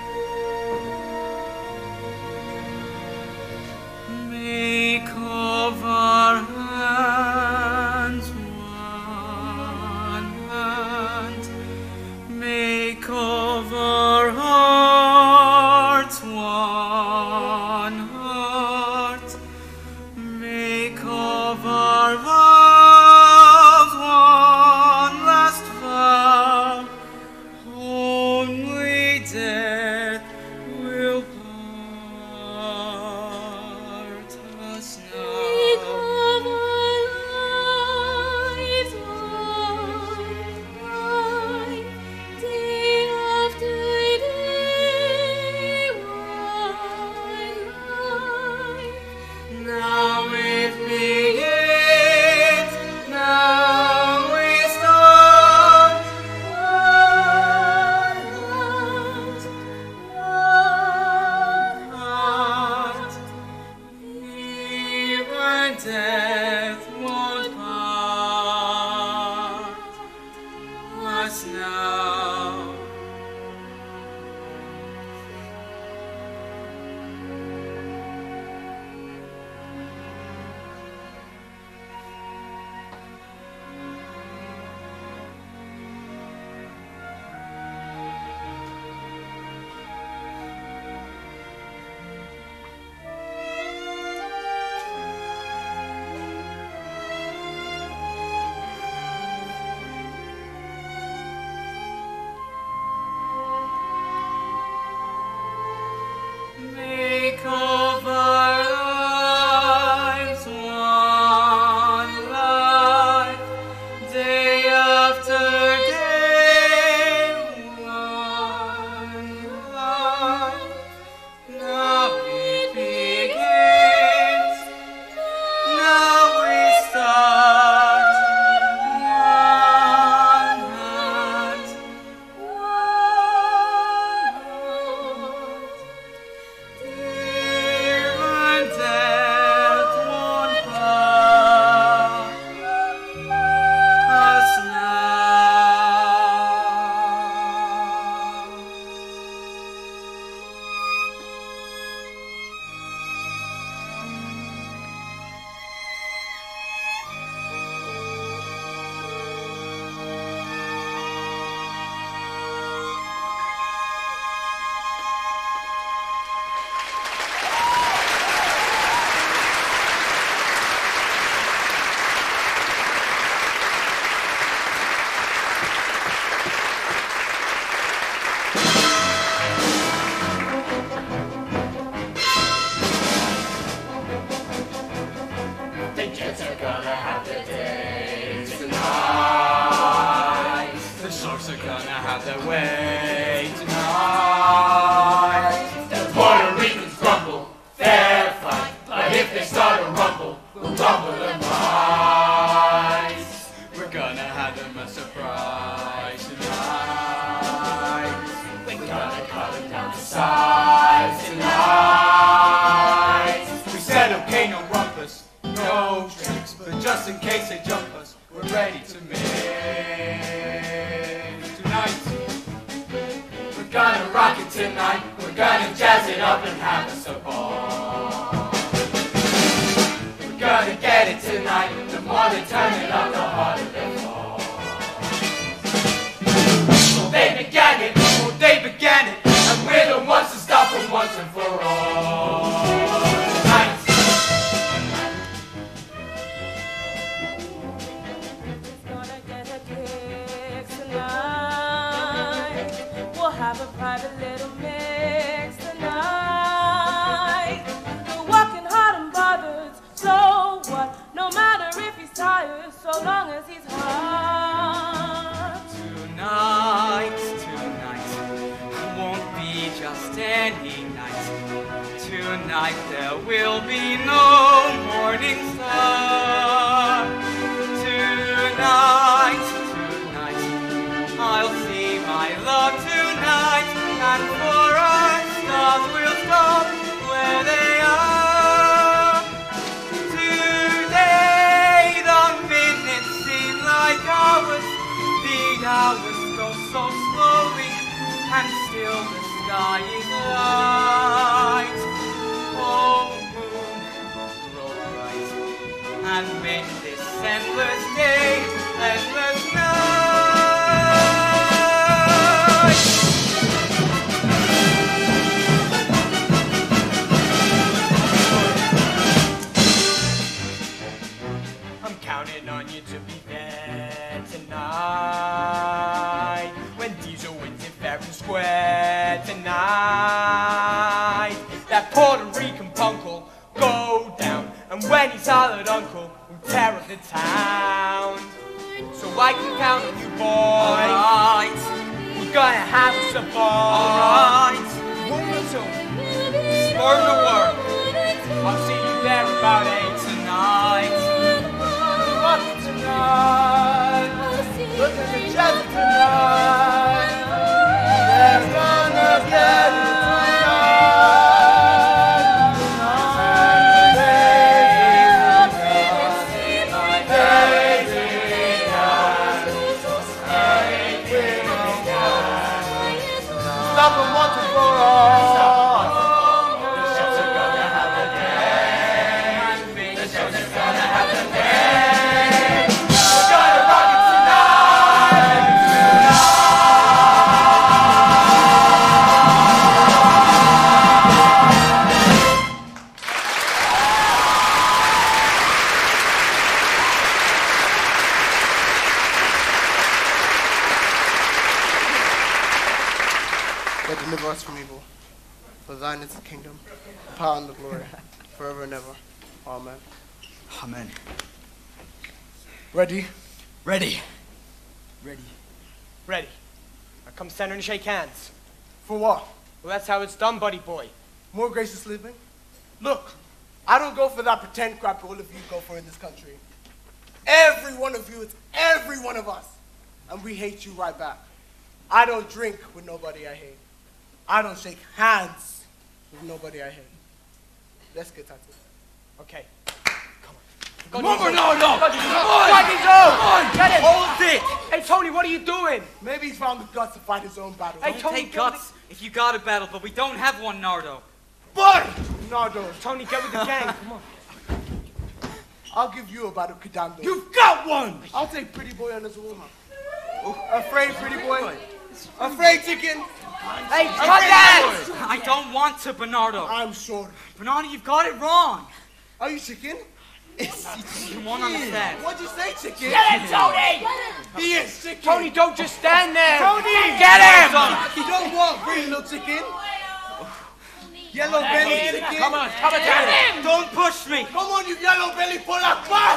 Make of our hands one hand, make of our hearts one heart, make of our vows one last vow, only death will part us now. Make of our lives one life, day after day. away tonight. The Puerto Ricans grumble, fair fight, but if they start a rumble, we'll tumble them eyes. We're gonna have them a surprise tonight. We're gonna cut them down to size tonight. We said okay, no rumpus, no tricks, but just in case they jump us, we're ready to mix tonight. We're gonna rock it tonight. We're gonna jazz it up and have us a ball. We're gonna get it tonight. The more they turn it up, the harder they fall. Well, they began it. Well, they began it. And we're the ones to stop them once and for all. Tonight. Gonna get a kick tonight. We'll have a private little mix tonight. The working hard and bothered, so what? No matter if he's tired, so long as he's hard. Tonight, tonight, won't be just any night. Tonight there will be no morning star. Tonight, tonight, I'll see my love tonight, and for our stars will stop where they are. Today the minutes seem like hours, the hours go so slowly, and still the sky is light. Oh, moon, grow bright, and make this endless day, endless night. I'm counting on you to be there tonight. When Diesel wins in fair and square tonight. That Puerto Rican punk will go down, and when he's hollered uncle, we'll tear up the town. So I can count on you, boy. Alright, We're gonna have us a ball. alright, One or two. smart to work I'll see you there about eight. tonight. Rock it tonight. Look at the jazz tonight. They're gonna get it Stop them once and for all. The shows are gonna have a day. The shows are gonna have a day. We're gonna rock it tonight. God deliver us from evil. For thine is the kingdom, the power and the glory, forever and ever. Amen. Amen. Ready? Ready. Ready. Ready. Now come center and shake hands. For what? Well, that's how it's done, buddy boy. More gracious living? Look, I don't go for that pretend crap all of you go for in this country. Every one of you is every one of us. And we hate you right back. I don't drink with nobody I hate. I don't shake hands with nobody I hate. Let's get at it. Okay. Come on, Bernardo! Come on! Get him! Hold it! Hey, Tony, what are you doing? Maybe he's found the guts to fight his own battle. Hey, Don't Tony, take guts if you got a battle, but we don't have one, Nardo. But, Nardo, Tony, get with the gang. Come on. I'll give you a battle, Kidando. You've got one! I'll take Pretty Boy on his warm-up. Afraid, Pretty Boy? Afraid, Chicken? Hey, cut that! I don't want to, Bernardo. I'm sure. Bernardo, you've got it wrong. Are you chicken? You won't understand. What'd you say, chicken? Get him, Tony! He is chicken. Tony, don't just stand there. Tony! Get him! You don't want green little chicken. Yellow belly chicken. Come on, come on, get him! Don't push me. Come on, you yellow belly Polak bus!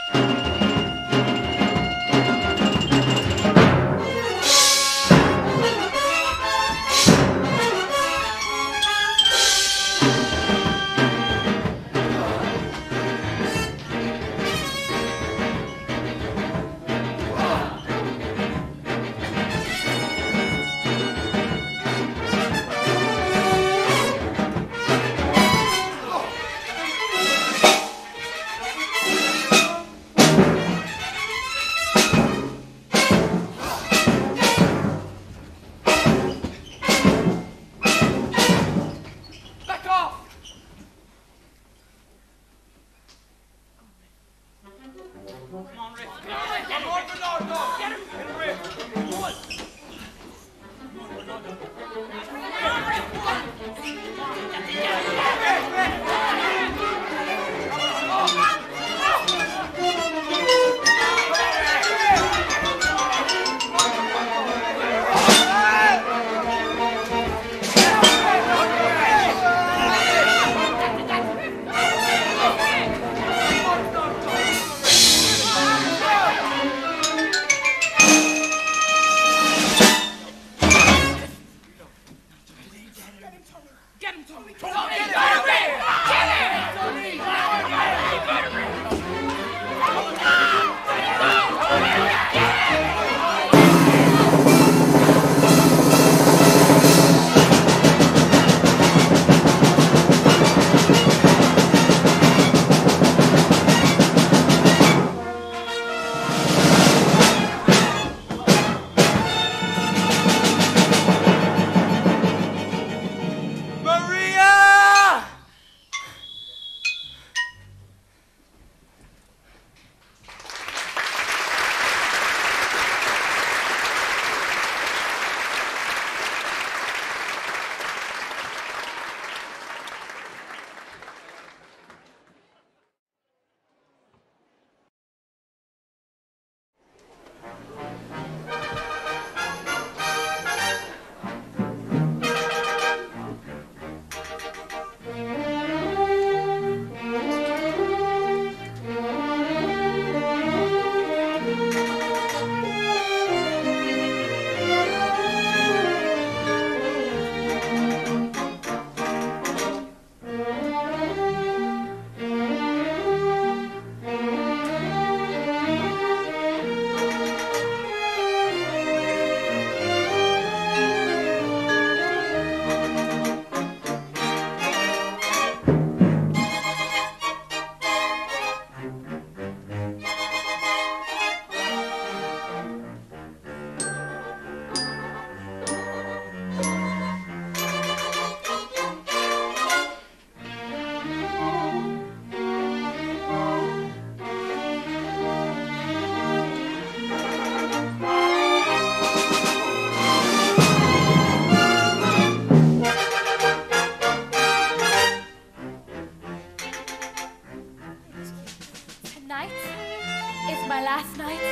last night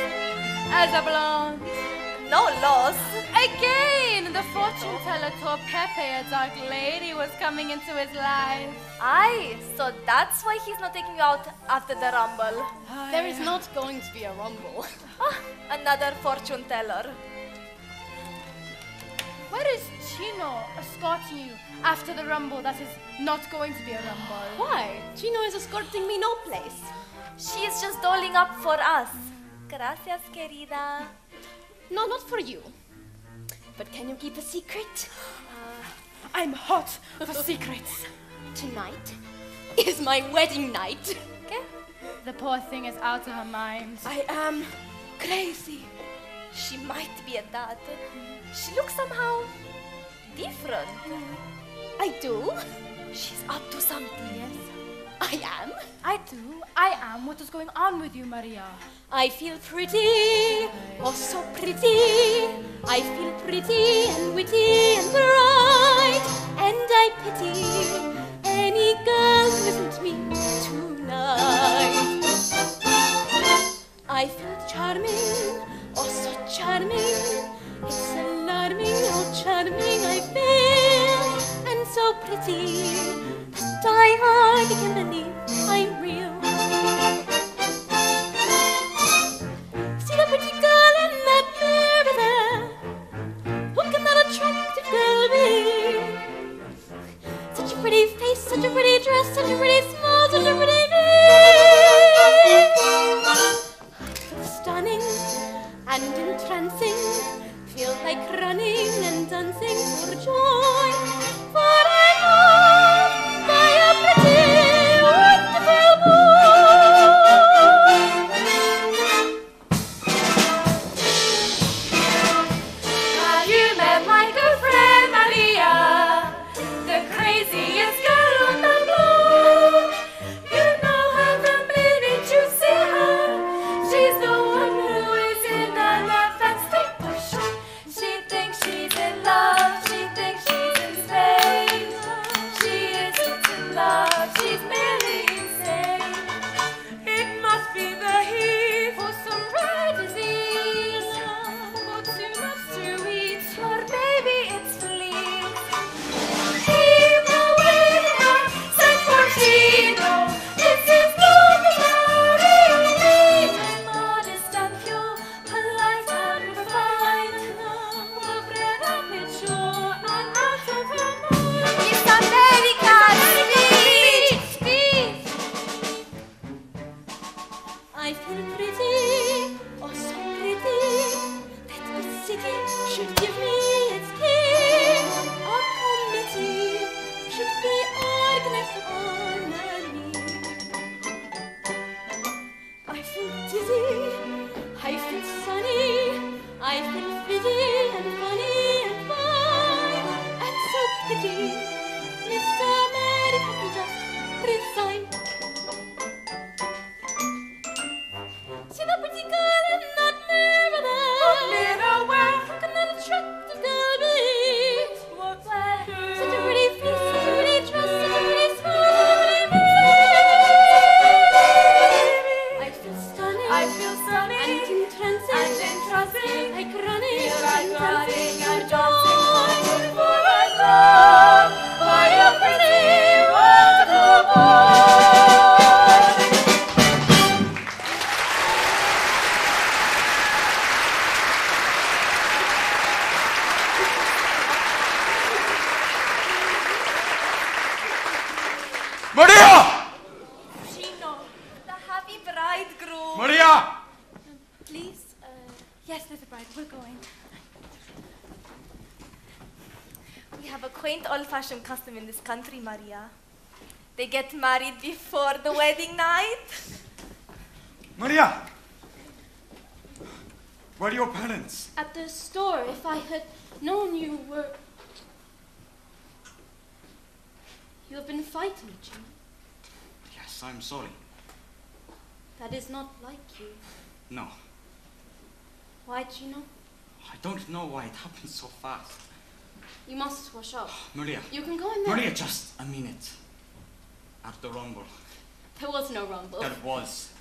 as a blonde. No loss. Again, the fortune teller told Pepe a dark lady was coming into his life. Aye, so that's why he's not taking you out after the rumble. Aye. There is not going to be a rumble. Ah, another fortune teller. Where is Chino escorting you after the rumble that is not going to be a rumble? Why? Chino is escorting me no place. She is just doling up for us. Gracias, querida. No, not for you. But can you keep a secret? Uh, I'm hot for secrets. Tonight is my wedding night. Okay? The poor thing is out of her mind. I am crazy. She might be at that. She looks somehow different. I do? She's up to something. Yes. I am? I do. I am. What is going on with you, Maria? I feel pretty, oh so pretty. I feel pretty and witty and bright. And I pity any girl who isn't me tonight. I feel charming, oh so charming. It's alarming how charming I feel. And so pretty that I hardly can believe I'm real. I feel pretty, oh so pretty, that the city should give me its key. A committee should be organized on me. I feel dizzy, I feel sunny, I feel fizzy and funny and fine, and so pretty. Mister America can just resign. See the pretty girl in that mirror there? What mirror where? Can that attractive girl be? What where? Such a pretty face, such a pretty dress, such a pretty smile, such a pretty face. I feel stunning, I feel stunning, and entrancing, and entrancing, like running, feel like running and dancing for a love, for a pretty wonderful. Maria! Chino, the happy bridegroom. Maria! Please, uh, yes, little bride, we're going. We have a quaint old-fashioned custom in this country, Maria. They get married before the wedding night. Maria! Where are your parents? At the store. If I had known you were... You have been fighting, Chino. Yes, I'm sorry. That is not like you. No, Why, Chino? I don't know why it happened so fast. You must wash up. Maria. You can go in there. Maria, just a minute. At the rumble. There was no rumble. There was.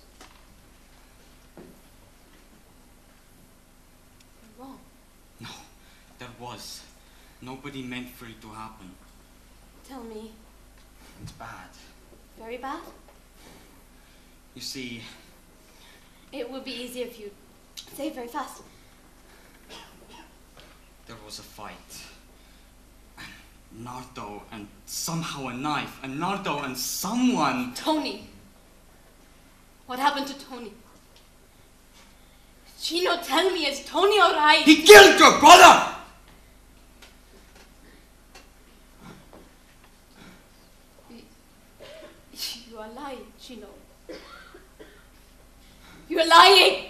You're wrong. No, there was. Nobody meant for it to happen. Tell me. It's bad. Very bad? You see, It would be easier if you say it very fast. there was a fight. And Nardo and somehow a knife. And Nardo and someone. Tony. What happened to Tony? Chino, tell me, is Tony alright? He killed your brother! You are lying, Chino. You are lying!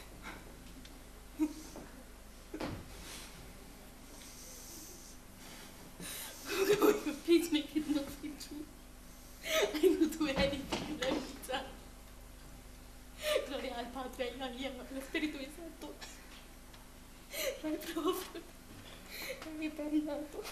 Please make it not be true. I will do anything, let me die. Gloria al Padre, y al Hijo, al Espíritu Santo. My prophet, mi Bernardo.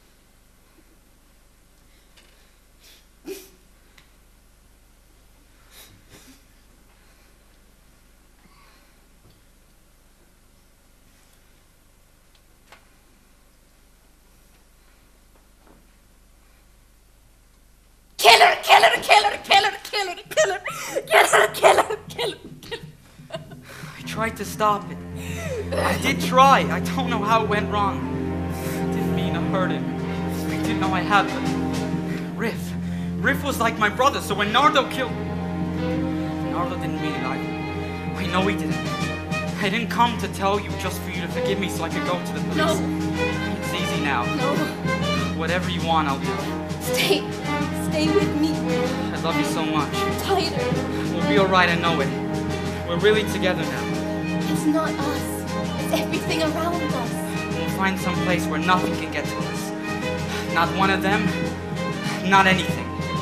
Kill her, kill her, kill her, kill her, kill her, kill her, kill her, kill her, kill her, kill her. I tried to stop it. I did try. I don't know how it went wrong. I didn't mean to hurt him. I didn't know I had to. Riff. Riff was like my brother, so when Nardo killed... Nardo didn't mean it either. I know he didn't. I didn't come to tell you just for you to forgive me so I could go to the police. No. It's easy now. No. Whatever you want, I'll do. Stay. Stay with me. I love you so much. Tighter. We'll be alright, I know it. We're really together now. It's not us. It's everything around us. We'll find some place where nothing can get to us. Not one of them, not anything.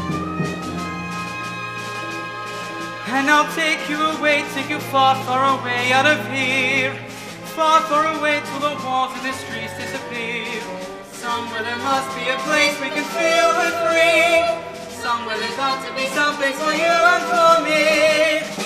And I'll take you away, take you far, far away out of here. Far, far away till the walls and the streets disappear. Somewhere there must be a place we can feel we're free. Somewhere there's got to be some place for you and for me.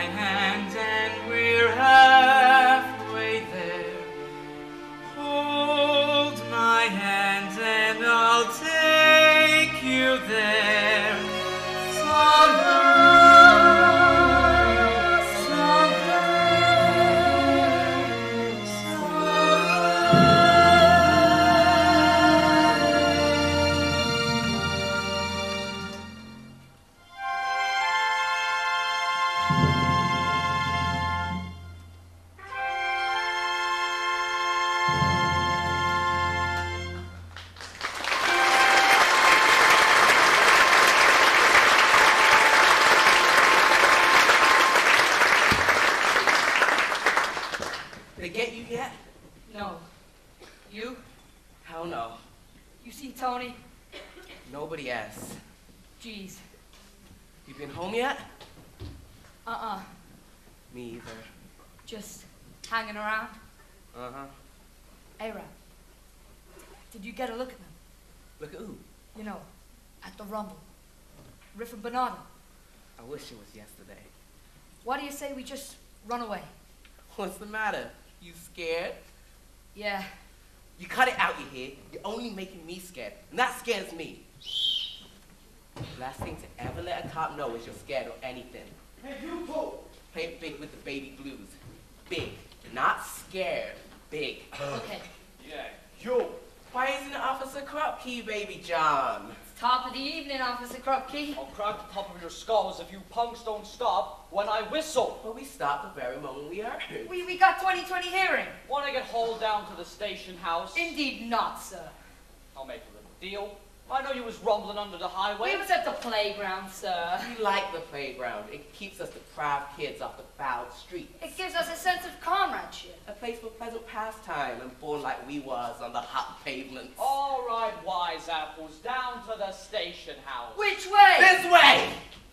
hand and we're halfway there. Hold my hand and I'll take you there. Someday, They get you yet? No. You? Hell no. You seen Tony? Nobody else. Jeez. You been home yet? Uh-uh. Me either. Just hanging around. Uh-huh. Hey, Rap. Did you get a look at them? Look at who? You know, at the Rumble. Riff and Bernardo. I wish it was yesterday. Why do you say we just run away? What's the matter? You scared? Yeah. You cut it out, you hear? You're only making me scared, and that scares me. Last thing to ever let a cop know is you're scared of anything. Hey, you too. Play it big with the baby blues. Big. Not scared. Big. Okay. Yeah. Yo. Why isn't Officer Krupke, baby John? Top of the evening, Officer Krupke. I'll crack the top of your skulls if you punks don't stop when I whistle. But we stopped the very moment we heard. We, we got twenty twenty hearing. Want to get hauled down to the station house? Indeed not, sir. I'll make a little deal. I know you was rumbling under the highway. We was at the playground, sir. We like the playground. It keeps us deprived kids off the foul street. It gives us a sense of comradeship. A place for pleasant pastime and born like we was on the hot pavements. All right, wise apples, down to the station house. Which way? This way!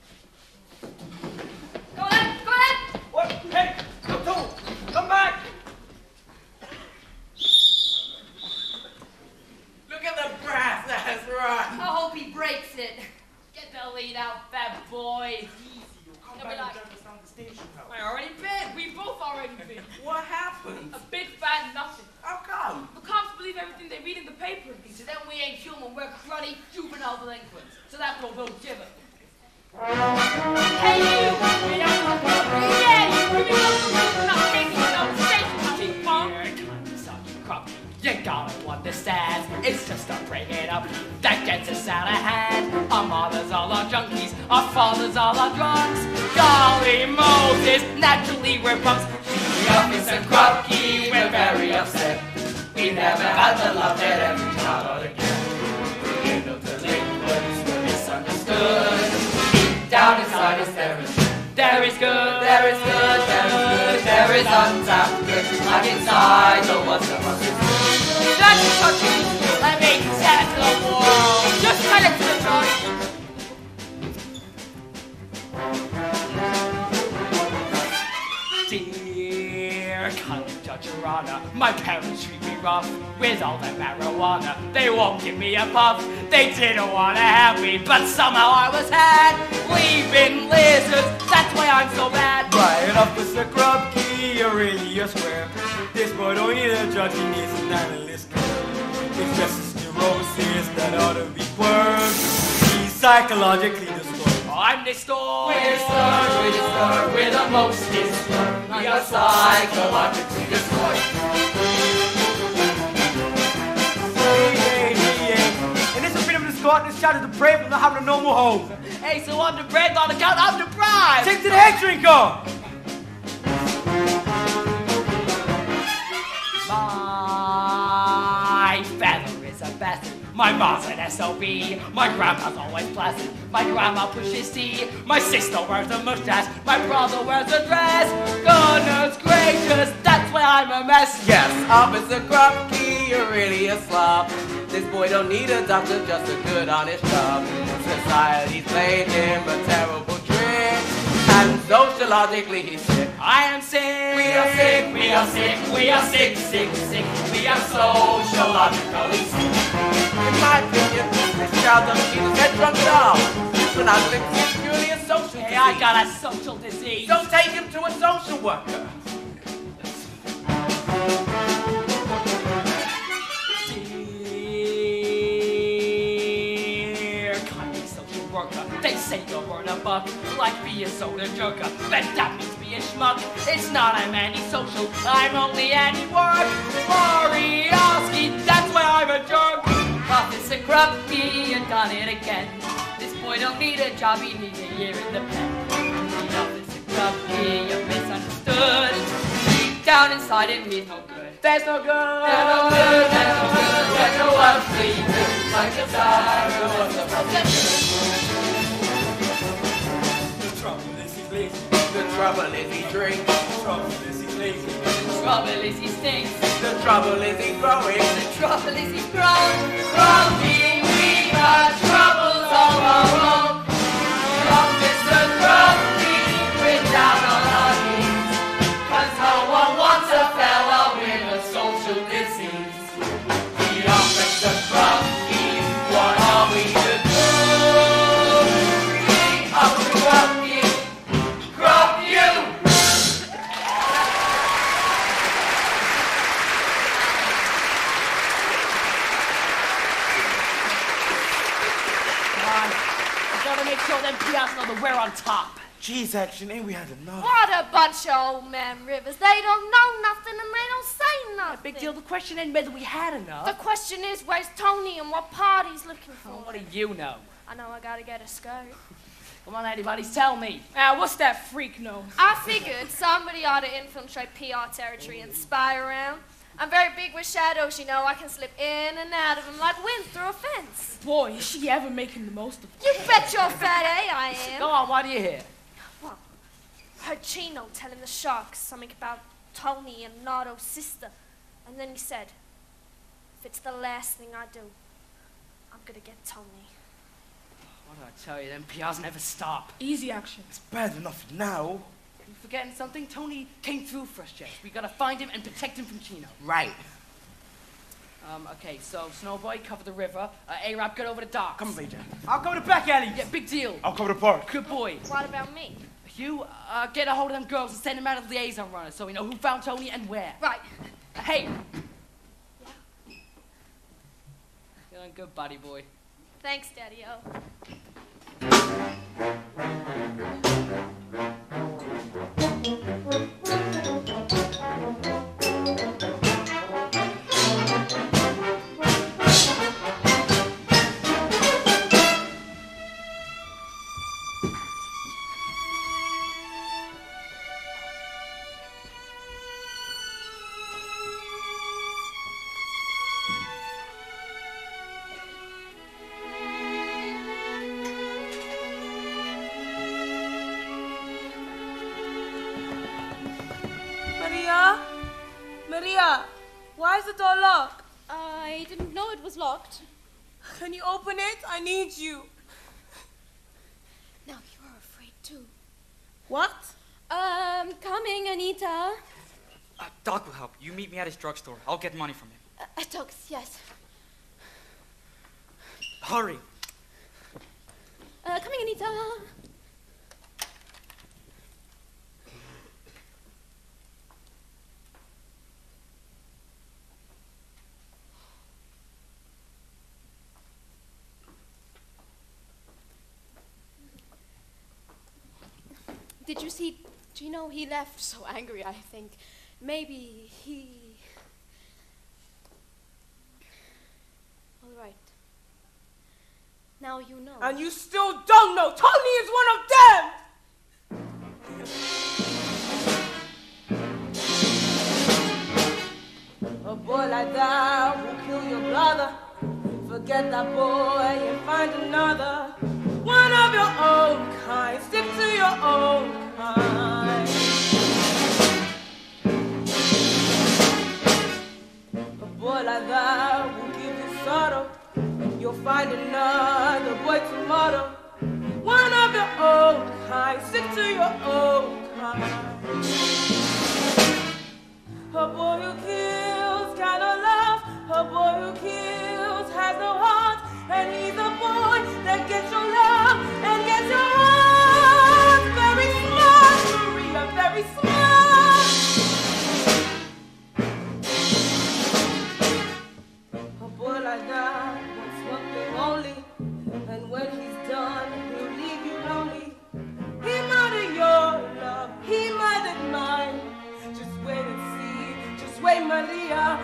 Go ahead, go ahead! What? Hey, you two, come back! Look at the brass, that's right. I hope he breaks it. Get the lead out, bad boy. Come They'll be back like, and down the station house. I already been. We both already been. What happened? A big fat nothing. How come? The cops believe everything they read in the paper. So then we ain't human. We're cruddy juvenile delinquents. So that's what we'll give it. Hey you! Yeah, you bring me up not taking it on the station, cheap punk. You gotta understand, it's just a bring it up that gets us out of hand. Our mothers all are junkies, our fathers all are drunks. Golly Moses, naturally we're punks. The Officer Krupke, we're very upset. We never had the love that every child ought to get. We're no delinquents, we're misunderstood. Deep down inside us there is there is good, there is good, there is good, there is untapped good. Like inside the what's the fuck is That's a touchy. Let me tell it to the world. Just tell it to the judge. Dear kindly Judge Your Honor, my parents treat me rough with all that marijuana. They won't give me a puff. They didn't want to have me, but somehow I was had. Leaving lizards, that's why I'm so bad. Right, Officer Krupke, you're really a square. This boy don't need a judge, he needs an analyst. It's just a neurosis that ought to be worked. He's psychologically destroyed. I'm disturbed. We're disturbed, we're disturbed, we're the most disturbed. We are psychologically destroyed. Hey, hey, hey, hey. And this is freedom of this court, this child is depraved from not having a normal home. Hey, so I'm depraved on account I'm deprived. Take to the head drinker. My father is a bastard. My mom's an S O B. My grandpa's always placid. My grandma pushes tea. My sister wears a mustache. My brother wears a dress. Goodness gracious, that's why I'm a mess. Yes, Officer Krupke, you're really a slob. This boy don't need a doctor, just a good honest job. Society's played him a terrible trick, and sociologically he's sick. I am sick. We are sick, we are sick, we are sick, sick, sick. We are sociologically sick. In my opinion, this child doesn't need his head drunk at all. This monogamous is purely a social Hey, Hey, I got a social disease. Don't take him to a social worker. Dear kindly social worker, they say you're on a buck, like be a soda jerker. But that means be a schmuck. It's not I'm anti-social, I'm only anti-work. Moriarty, that's why I'm a jerk. Officer Grumpy, you done it again. This boy don't need a job, he needs a year in the pen. Officer Grumpy, you're misunderstood. Deep down inside it means no good. There's no good. There's no good, there's no good, there's no ugly. Like a tiger, what's the problem? The trouble is he's lazy. The trouble is he drinks. The trouble is he's lazy. The trouble is he stinks. The trouble is he growing. The trouble is he's grown. Grumpy, we got troubles all our own. Officer Grumpy, we're down on our knees. Cause no one wants a fella with a social disease. The Officer Grumpy, what are we to do? We are to grump you, grump you. Gotta make sure them P Rs know that we're on top. Jeez, Action, ain't we had enough? What a bunch of old man Rivers. They don't know nothing and they don't say nothing. Big deal. The question ain't whether we had enough. The question is, where's Tony and what part he's looking for? Oh, what do you know? I know I gotta get a skirt. Come on, anybody's tell me. Ah, what's that freak know? I figured somebody ought to infiltrate P R territory and spy around. I'm very big with shadows, you know. I can slip in and out of them like wind through a fence. Boy, is she ever making the most of it. You bet your fat A I am. Go on, what do you hear? Well, heard Chino telling the sharks something about Tony and Nardo's sister. And then he said, if it's the last thing I do, I'm gonna get Tony. What did I tell you? Them P Rs never stop. Easy Action. It's bad enough now. You forgetting something? Tony came through for us, Jess. We gotta find him and protect him from Chino. Right. Um, okay, so Snowboy, cover the river. Uh, A-Rap, get over the docks. Come on, Major. I'll go to the back alley. Yeah, big deal. I'll cover the park. Good boy. What about me? You, uh, get a hold of them girls and send them out as liaison runners so we know who found Tony and where. Right. Uh, hey. Yeah. Feeling good, buddy boy. Thanks, Daddy-O. Maria? Maria, why is the door locked? I didn't know it was locked. Can you open it? I need you. Now you are afraid too. What? Um, coming, Anita. Uh, Doc will help. You meet me at his drugstore. I'll get money from him. Uh, uh, dogs, yes. Hurry. Uh, coming, Anita. Did you see Gino? He left so angry, I think. Maybe he... All right. Now you know. And you still don't know. Tony is one of them! A boy like that will kill your brother. Forget that boy and find another. One of your own kind. Stick to your own kind. A boy like that will give you sorrow. You'll find another boy tomorrow. One of your own kind. Stick to your own kind. A boy who kills cannot love. A boy who kills has no heart. And he's a boy that gets your love and gets your heart.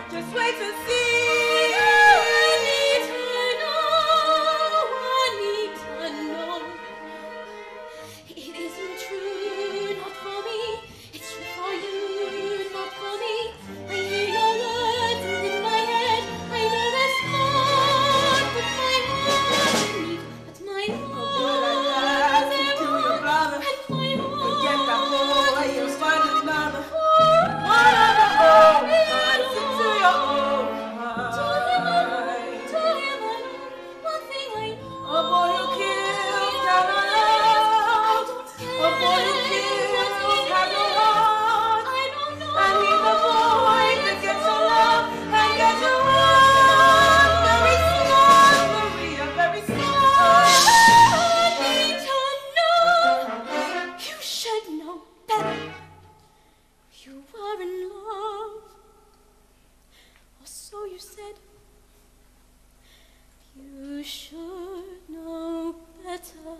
Just wait and see. I need to know, I need to know. It isn't true, not for me. It's true for you, not for me. I hear your words and in my head I know that's not what my heart needs. But my heart is To your brother. and my heart Forget that boy, you'll find another. One of the old hearts into your own heart. to him alone. One thing I know. A boy who kills down the road. A boy who kills has no heart. I don't know. I need the boy to get your love and get your heart. Very slow, Maria, very slow. I need to know. You should know better. You are in love, or so you said. You should know better.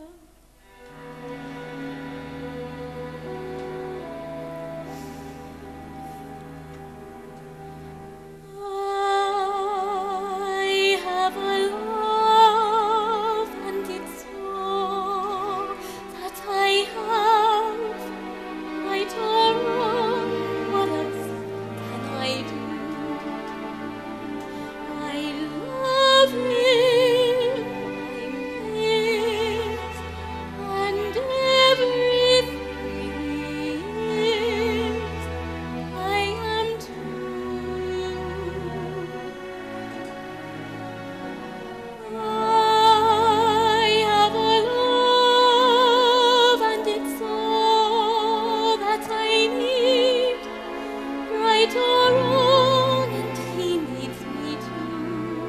I have a love, and it's all that I have. Right or wrong, what else can I do? I love him, I'm his, and everything he is, I am too. I have a love, and it's all that I need, right or wrong, and he needs me too.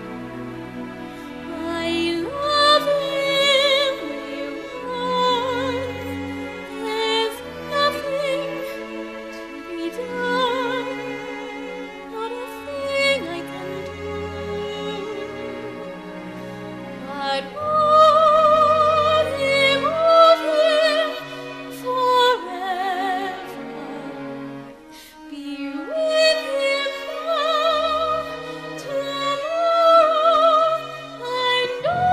I love him, we run, there's nothing to be done, not a thing I can do. But hold him, hold him forever. Be with him now, tomorrow. I know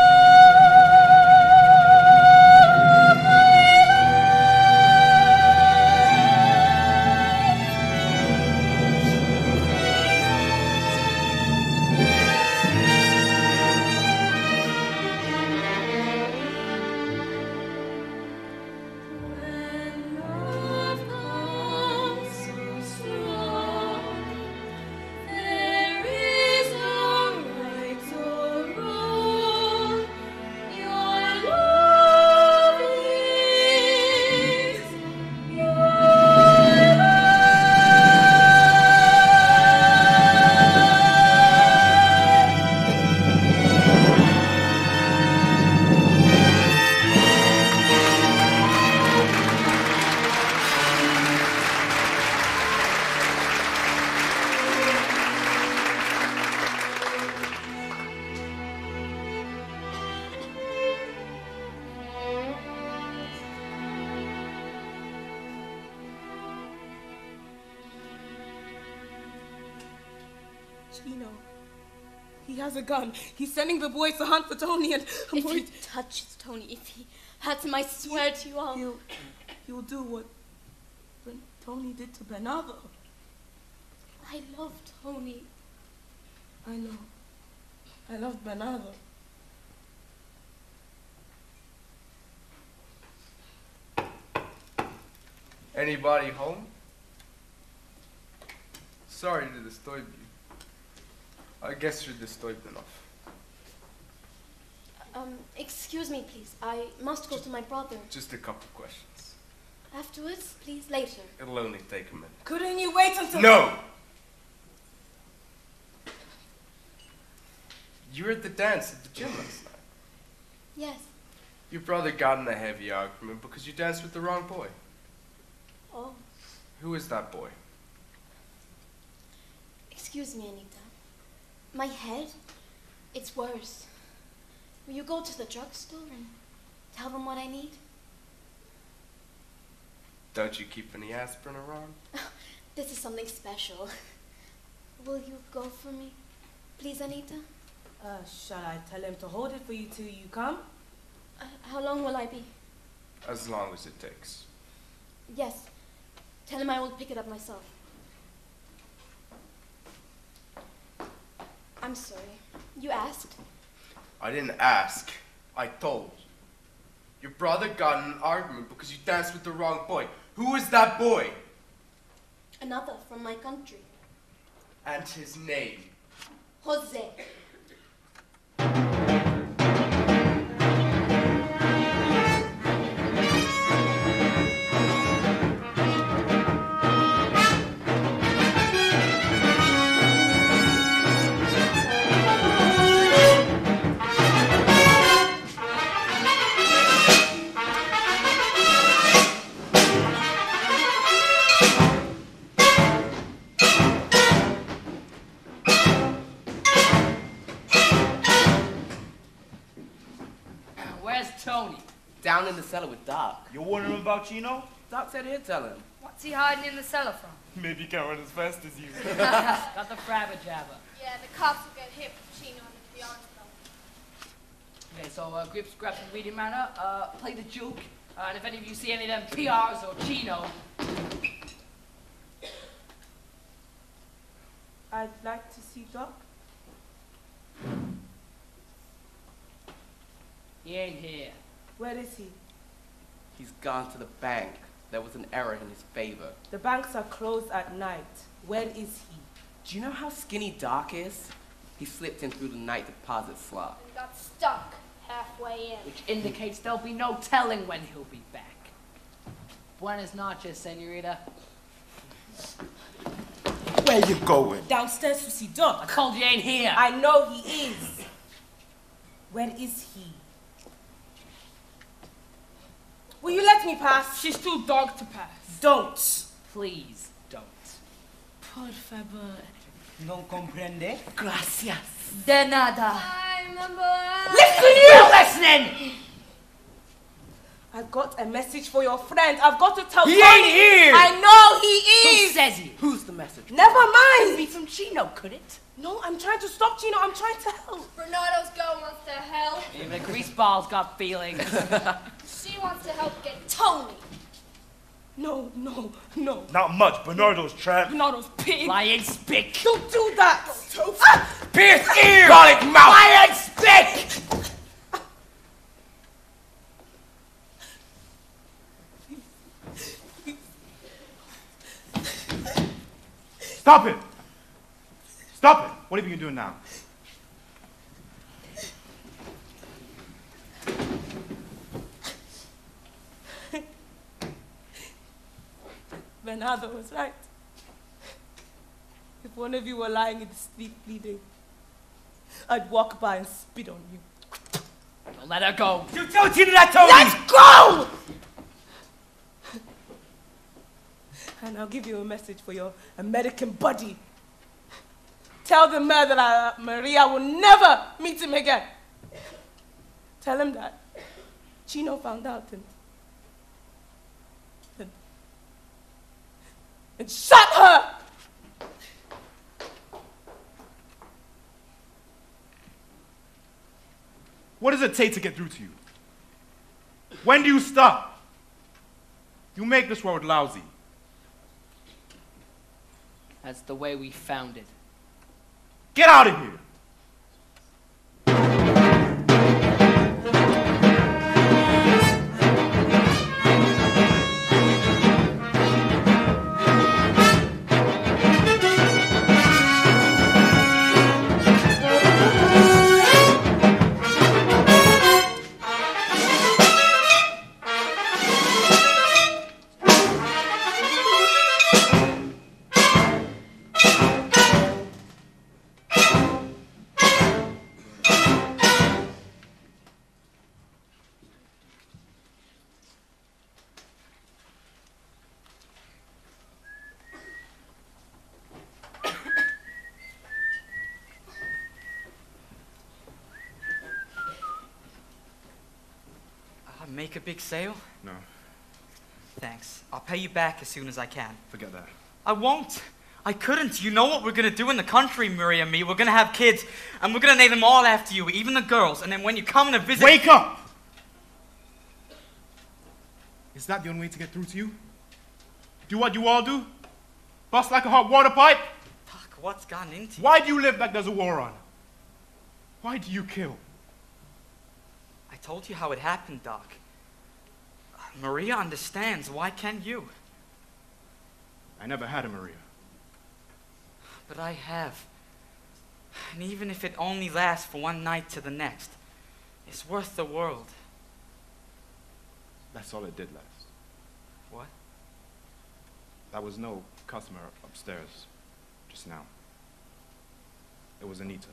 when love comes so strong, there is no right or wrong. Your love is your Chino, he has a gun. He's sending the boys to hunt for Tony and... If he touches Tony, if he hurts him, I swear to you all. He'll, he'll do what when Tony did to Bernardo. I love Tony. I know. I love Bernardo. Anybody home? Sorry to disturb you. I guess you're disturbed enough. Um, excuse me, please. I must go to my brother. Just a couple questions. Afterwards, please, later. It'll only take a minute. Couldn't you wait until... No! You were at the dance at the gym last night. Yes. Your brother got in a heavy argument because you danced with the wrong boy. Oh, Who is that boy? excuse me, Anita. My head, it's worse. Will you go to the drugstore and tell them what I need? Don't you keep any aspirin around? This is something special. Will you go for me? Please, Anita? Uh, shall I tell him to hold it for you till you come? Uh, how long will I be? As long as it takes. Yes. Tell him I will pick it up myself. I'm sorry. You asked? I didn't ask. I told. Your brother got in an argument because you danced with the wrong boy. Who is that boy? Another from my country. And his name? Jose. Down in the cellar with Doc. You warning him about Chino? Doc said he'd tell him. What's he hiding in the cellar from? Maybe he can't run as fast as you. Got the frabba jabber. Yeah, the cops will get hit with Chino and the beyond though. Okay, so uh, Grips, grab some reading matter, uh, play the juke, uh, and if any of you see any of them P Rs or Chino, I'd like to see Doc. he ain't here. Where is he? He's gone to the bank. There was an error in his favor. The banks are closed at night. Where is he? Do you know how skinny Doc is? He slipped in through the night deposit slot. And got stuck halfway in. Which indicates there'll be no telling when he'll be back. Buenas noches, senorita. Where you going? Downstairs to see Doc. I told you ain't here. I know he is. Where is he? Will you let me pass? She's too dark to pass. Don't. Please don't. Por favor. No comprende? Gracias. De nada. I'm the boy. Listen, you listening! I've got a message for your friend. I've got to tell He Tony. ain't here. I know he is. Who says he? Who's the message? Never mind. Be some Chino, could it? No, I'm trying to stop Chino. I'm trying to help. Bernardo's girl wants to help. Even a greaseball's got feelings. She wants to help get Tony. No, no, no. Not much. Bernardo's trapped. Bernardo's pig. Lying spick. Don't do that. Pierce ear! Garlic mouth! Lying spick! Stop it! Stop it! What have you been doing now? Bernardo was right. If one of you were lying in the street bleeding, I'd walk by and spit on you. Well, let her go. You don't do that, Tony! Let's go! And I'll give you a message for your American buddy. Tell the murderer Maria will never meet him again. Tell him that Chino found out and, and, and shot her! What does it take to get through to you? When do you stop? You make this world lousy. That's the way we found it. Get out of here! Make a big sale? No. Thanks. I'll pay you back as soon as I can. Forget that. I won't. I couldn't. You know what we're gonna do in the country, Maria and me? We're gonna have kids, and we're gonna name them all after you, even the girls. And then when you come to visit... Wake up! Is that the only way to get through to you? Do what you all do? Bust like a hot water pipe? Doc, what's gotten into you? Why do you live like there's a war on? Why do you kill? I told you how it happened, Doc. Maria understands. Why can't you? I never had a Maria. But I have. And even if it only lasts for one night to the next, it's worth the world. That's all it did last. What? There was no customer upstairs just now. It was Anita.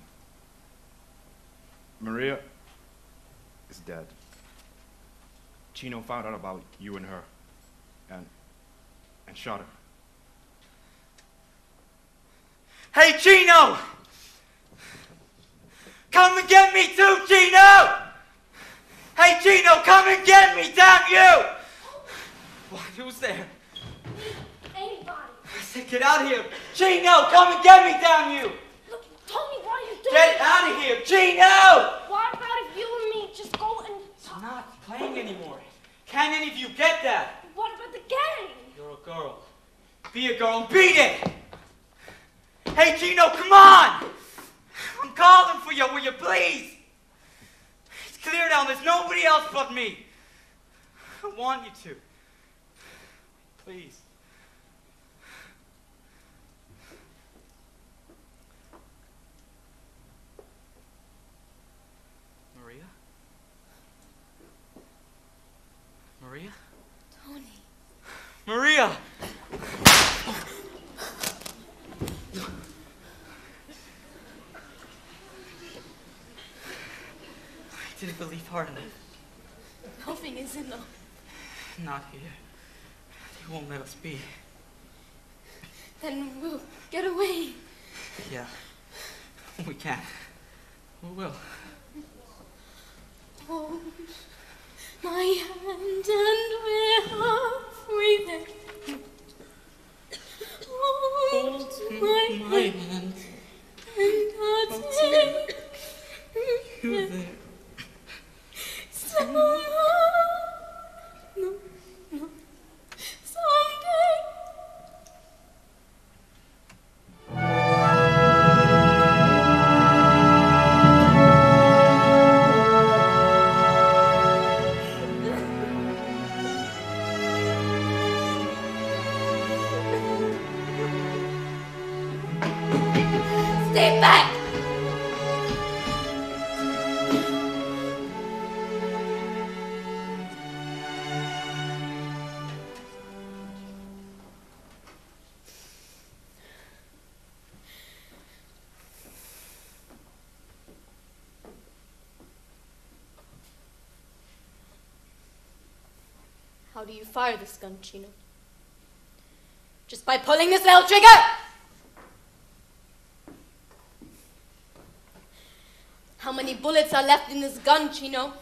Maria is dead. Chino found out about you and her and and shot her. Hey, Chino! Come and get me too, Chino! Hey, Chino, come and get me, damn you! What, who's there? Anybody. I said, get out of here. Chino, come and get me, damn you! Look, Tony, what are you doing? Get out of here, Chino! What about if you and me just go and... I'm not playing anymore. Can any of you get that? What about the gang? You're a girl. Be a girl and beat it! Hey, Chino, come on! I'm calling for you, will you please? It's clear now, there's nobody else but me. I want you to. Please. Maria? Maria? Tony. Maria! I didn't believe hard enough. Nothing is enough. Not here. They won't let us be. Then we'll get away. Yeah. We can. We will. Hold my hand and we're halfway there. Hold, Hold my, my hand, hand and I'll I'll take you there. Somehow, no, no, someday. Stay back! How do you fire this gun, Chino? Just by pulling this little trigger! How many bullets are left in this gun, Chino?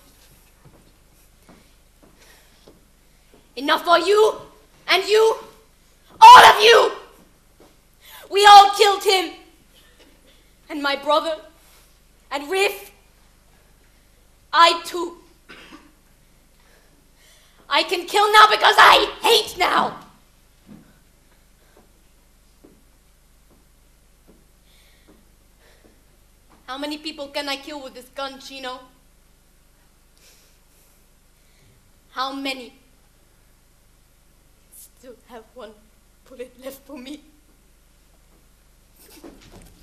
Enough for you, and you, all of you! We all killed him, and my brother, and Riff. I too. I can kill now because I hate now. How many people can I kill with this gun, Chino? How many? Still have one bullet left for me.